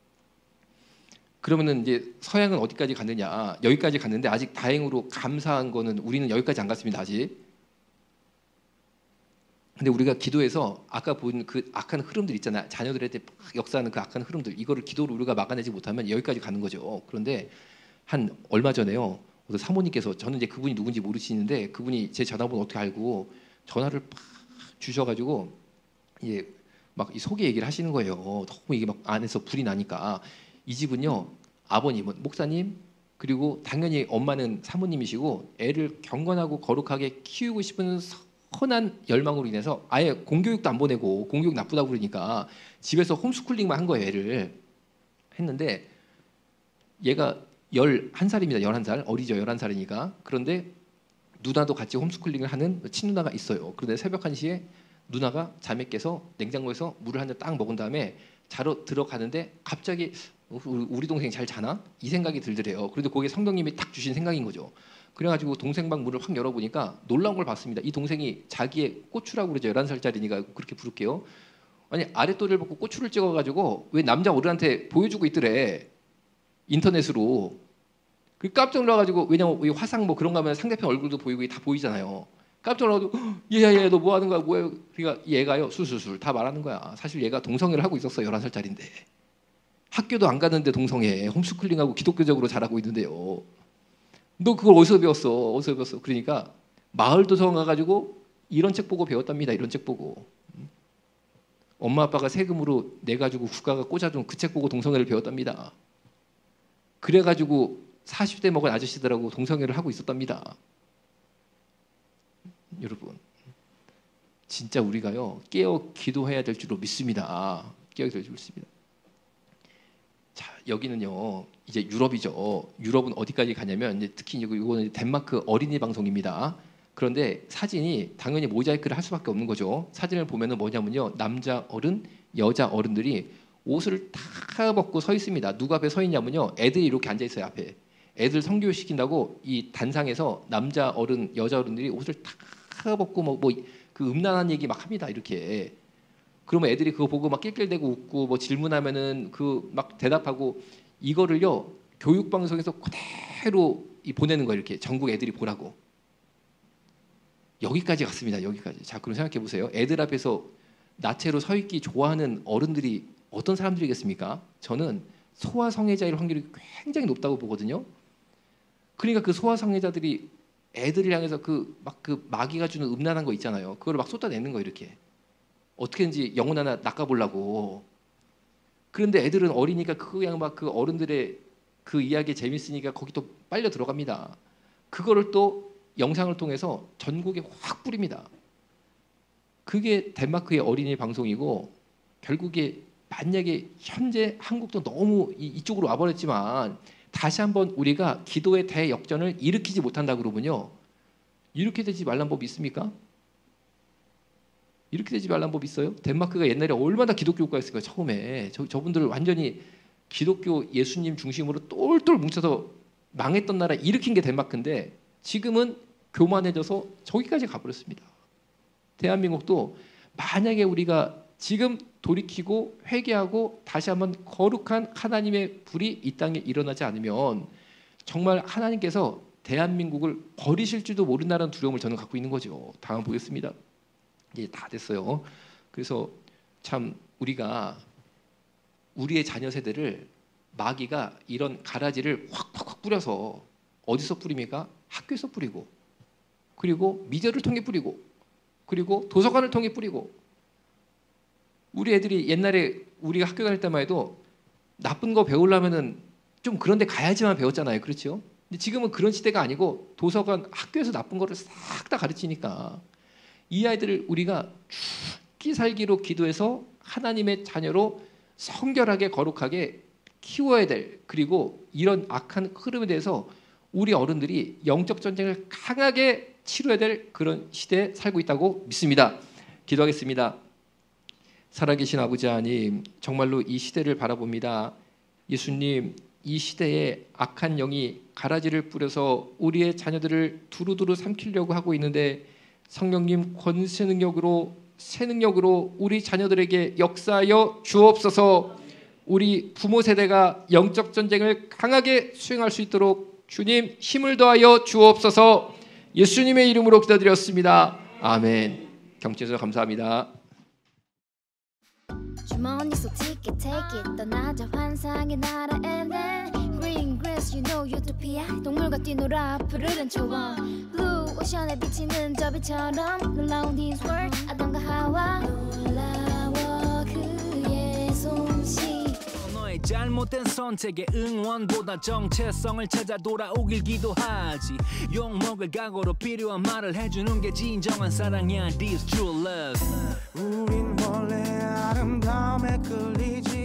그러면은 이제 서양은 어디까지 갔느냐? 여기까지 갔는데 아직 다행으로 감사한 거는 우리는 여기까지 안 갔습니다. 아직. 근데 우리가 기도해서 아까 본 그 악한 흐름들 있잖아요. 자녀들한테 막 역사하는 그 악한 흐름들 이거를 기도로 우리가 막아내지 못하면 여기까지 가는 거죠. 그런데 한 얼마 전에요. 어떤 사모님께서 저는 이제 그분이 누군지 모르시는데 그분이 제 전화번호 어떻게 알고 전화를 팍 주셔가지고 예, 막 이 속에 얘기를 하시는 거예요. 너무 이게 막 안에서 불이 나니까 이 집은요 아버님은 목사님 그리고 당연히 엄마는 사모님이시고 애를 경건하고 거룩하게 키우고 싶은 선한 열망으로 인해서 아예 공교육도 안 보내고 공교육 나쁘다고 그러니까 집에서 홈스쿨링만 한 거예요. 애를 했는데 얘가 11살입니다. 11살 어리죠. 11살이니까 그런데 누나도 같이 홈스쿨링을 하는 친누나가 있어요. 그런데 새벽 1시에 누나가 잠에 깨서 냉장고에서 물을 한 잔 딱 먹은 다음에 자러 들어가는데 갑자기 우리 동생 잘 자나? 이 생각이 들더래요. 그런데 거기에 성령님이 딱 주신 생각인 거죠. 그래가지고 동생 방 문을 확 열어보니까 놀라운 걸 봤습니다. 이 동생이 자기의 꼬추라고 그러죠. 11살짜리니까 그렇게 부를게요. 아니 아랫도리를 벗고 꼬추를 찍어가지고 왜 남자 어른한테 보여주고 있더래. 인터넷으로. 그 깜짝 놀라가지고 왜냐면 화상 뭐 그런 거 하면 상대편 얼굴도 보이고 다 보이잖아요. 깜짝 놀라가지고 얘야 너 뭐 하는 거야 뭐야. 그러니까 얘가요 술술술 다 말하는 거야. 사실 얘가 동성애를 하고 있었어. 11살짜리인데. 학교도 안 가는데 동성애 홈스쿨링하고 기독교적으로 자라고 있는데요. 너 그걸 어디서 배웠어? 어디서 배웠어? 그러니까 마을 도서관 가가지고 이런 책 보고 배웠답니다. 이런 책 보고. 엄마 아빠가 세금으로 내가지고 국가가 꽂아준 그 책 보고 동성애를 배웠답니다. 그래가지고 40대 먹은 아저씨들하고 동성애를 하고 있었답니다. 여러분 진짜 우리가요 깨어 기도해야 될 줄로 믿습니다. 깨어 될 줄 믿습니다. 자 여기는요 이제 유럽이죠. 유럽은 어디까지 가냐면 이제 특히 이거는 덴마크 어린이 방송입니다. 그런데 사진이 당연히 모자이크를 할 수밖에 없는 거죠. 사진을 보면은 뭐냐면요 남자 어른, 여자 어른들이 옷을 다 벗고 서 있습니다. 누가 앞에 서 있냐면요 애들이 이렇게 앉아 있어요 앞에. 애들 성교육 시킨다고 이 단상에서 남자 어른, 여자 어른들이 옷을 다 벗고 뭐 그 음란한 얘기 막 합니다 이렇게. 그러면 애들이 그거 보고 막 낄낄대고 웃고 뭐 질문하면은 그 막 대답하고 이거를요 교육 방송에서 해로 보내는 거 이렇게 전국 애들이 보라고. 여기까지 갔습니다. 여기까지. 자, 그럼 생각해 보세요. 애들 앞에서 나체로 서 있기 좋아하는 어른들이 어떤 사람들이겠습니까? 저는 소아성애자일 확률이 굉장히 높다고 보거든요. 그러니까 그 소아성애자들이 애들을 향해서 그 마귀가 주는 음란한 거 있잖아요. 그걸 막 쏟아내는 거 이렇게. 어떻게든지 영혼 하나 낚아보려고. 그런데 애들은 어리니까 그냥 막 그 어른들의 그 이야기 재밌으니까 거기 또 빨려 들어갑니다. 그거를 또 영상을 통해서 전국에 확 뿌립니다. 그게 덴마크의 어린이 방송이고 결국에 만약에 현재 한국도 너무 이쪽으로 와버렸지만 다시 한번 우리가 기도의 대역전을 일으키지 못한다 그러면요. 이렇게 되지 말란 법 있습니까? 이렇게 되지 말란 법 있어요? 덴마크가 옛날에 얼마나 기독교 국가였을까요? 처음에 저분들 완전히 기독교 예수님 중심으로 똘똘 뭉쳐서 망했던 나라 일으킨 게 덴마크인데 지금은 교만해져서 저기까지 가버렸습니다. 대한민국도 만약에 우리가 지금 돌이키고 회개하고 다시 한번 거룩한 하나님의 불이 이 땅에 일어나지 않으면 정말 하나님께서 대한민국을 버리실지도 모른다는 두려움을 저는 갖고 있는 거죠. 다음 보겠습니다. 이제 다 됐어요. 그래서 참 우리가 우리의 자녀 세대를 마귀가 이런 가라지를 확 뿌려서 어디서 뿌립니까? 학교에서 뿌리고 그리고 미디어를 통해 뿌리고 그리고 도서관을 통해 뿌리고 우리 애들이 옛날에 우리가 학교 다닐 때만 해도 나쁜 거 배우려면은 좀 그런 데 가야지만 배웠잖아요. 그렇죠? 근데 지금은 그런 시대가 아니고 도서관 학교에서 나쁜 거를 싹 다 가르치니까 이 아이들을 우리가 죽기 살기로 기도해서 하나님의 자녀로 성결하게 거룩하게 키워야 될 그리고 이런 악한 흐름에 대해서 우리 어른들이 영적 전쟁을 강하게 치러야 될 그런 시대에 살고 있다고 믿습니다. 기도하겠습니다. 살아계신 아버지 하나님, 정말로 이 시대를 바라봅니다. 예수님, 이 시대에 악한 영이 가라지를 뿌려서 우리의 자녀들을 두루두루 삼키려고 하고 있는데 성령님 권세 능력으로 새 능력으로 우리 자녀들에게 역사하여 주옵소서. 우리 부모 세대가 영적 전쟁을 강하게 수행할 수 있도록 주님 힘을 더하여 주옵소서. 예수님의 이름으로 기도드렸습니다. 아멘. 경치해서 감사합니다. 주머니 속 ticket take it 떠나자 환상의 나라에는 green grass you know utopia 동물과 뛰놀아 푸르른 초원 blue 오션에 비치는 저 빛처럼 놀라운 his world 아담과 하와 놀라워 그의 솜씨 너의 잘못된 선택에 응원보다 정체성을 찾아 돌아오길 기도하지 욕먹을 각오로 필요한 말을 해주는 게 진정한 사랑이야 This true love 우린 원래 아름다움에 끌리지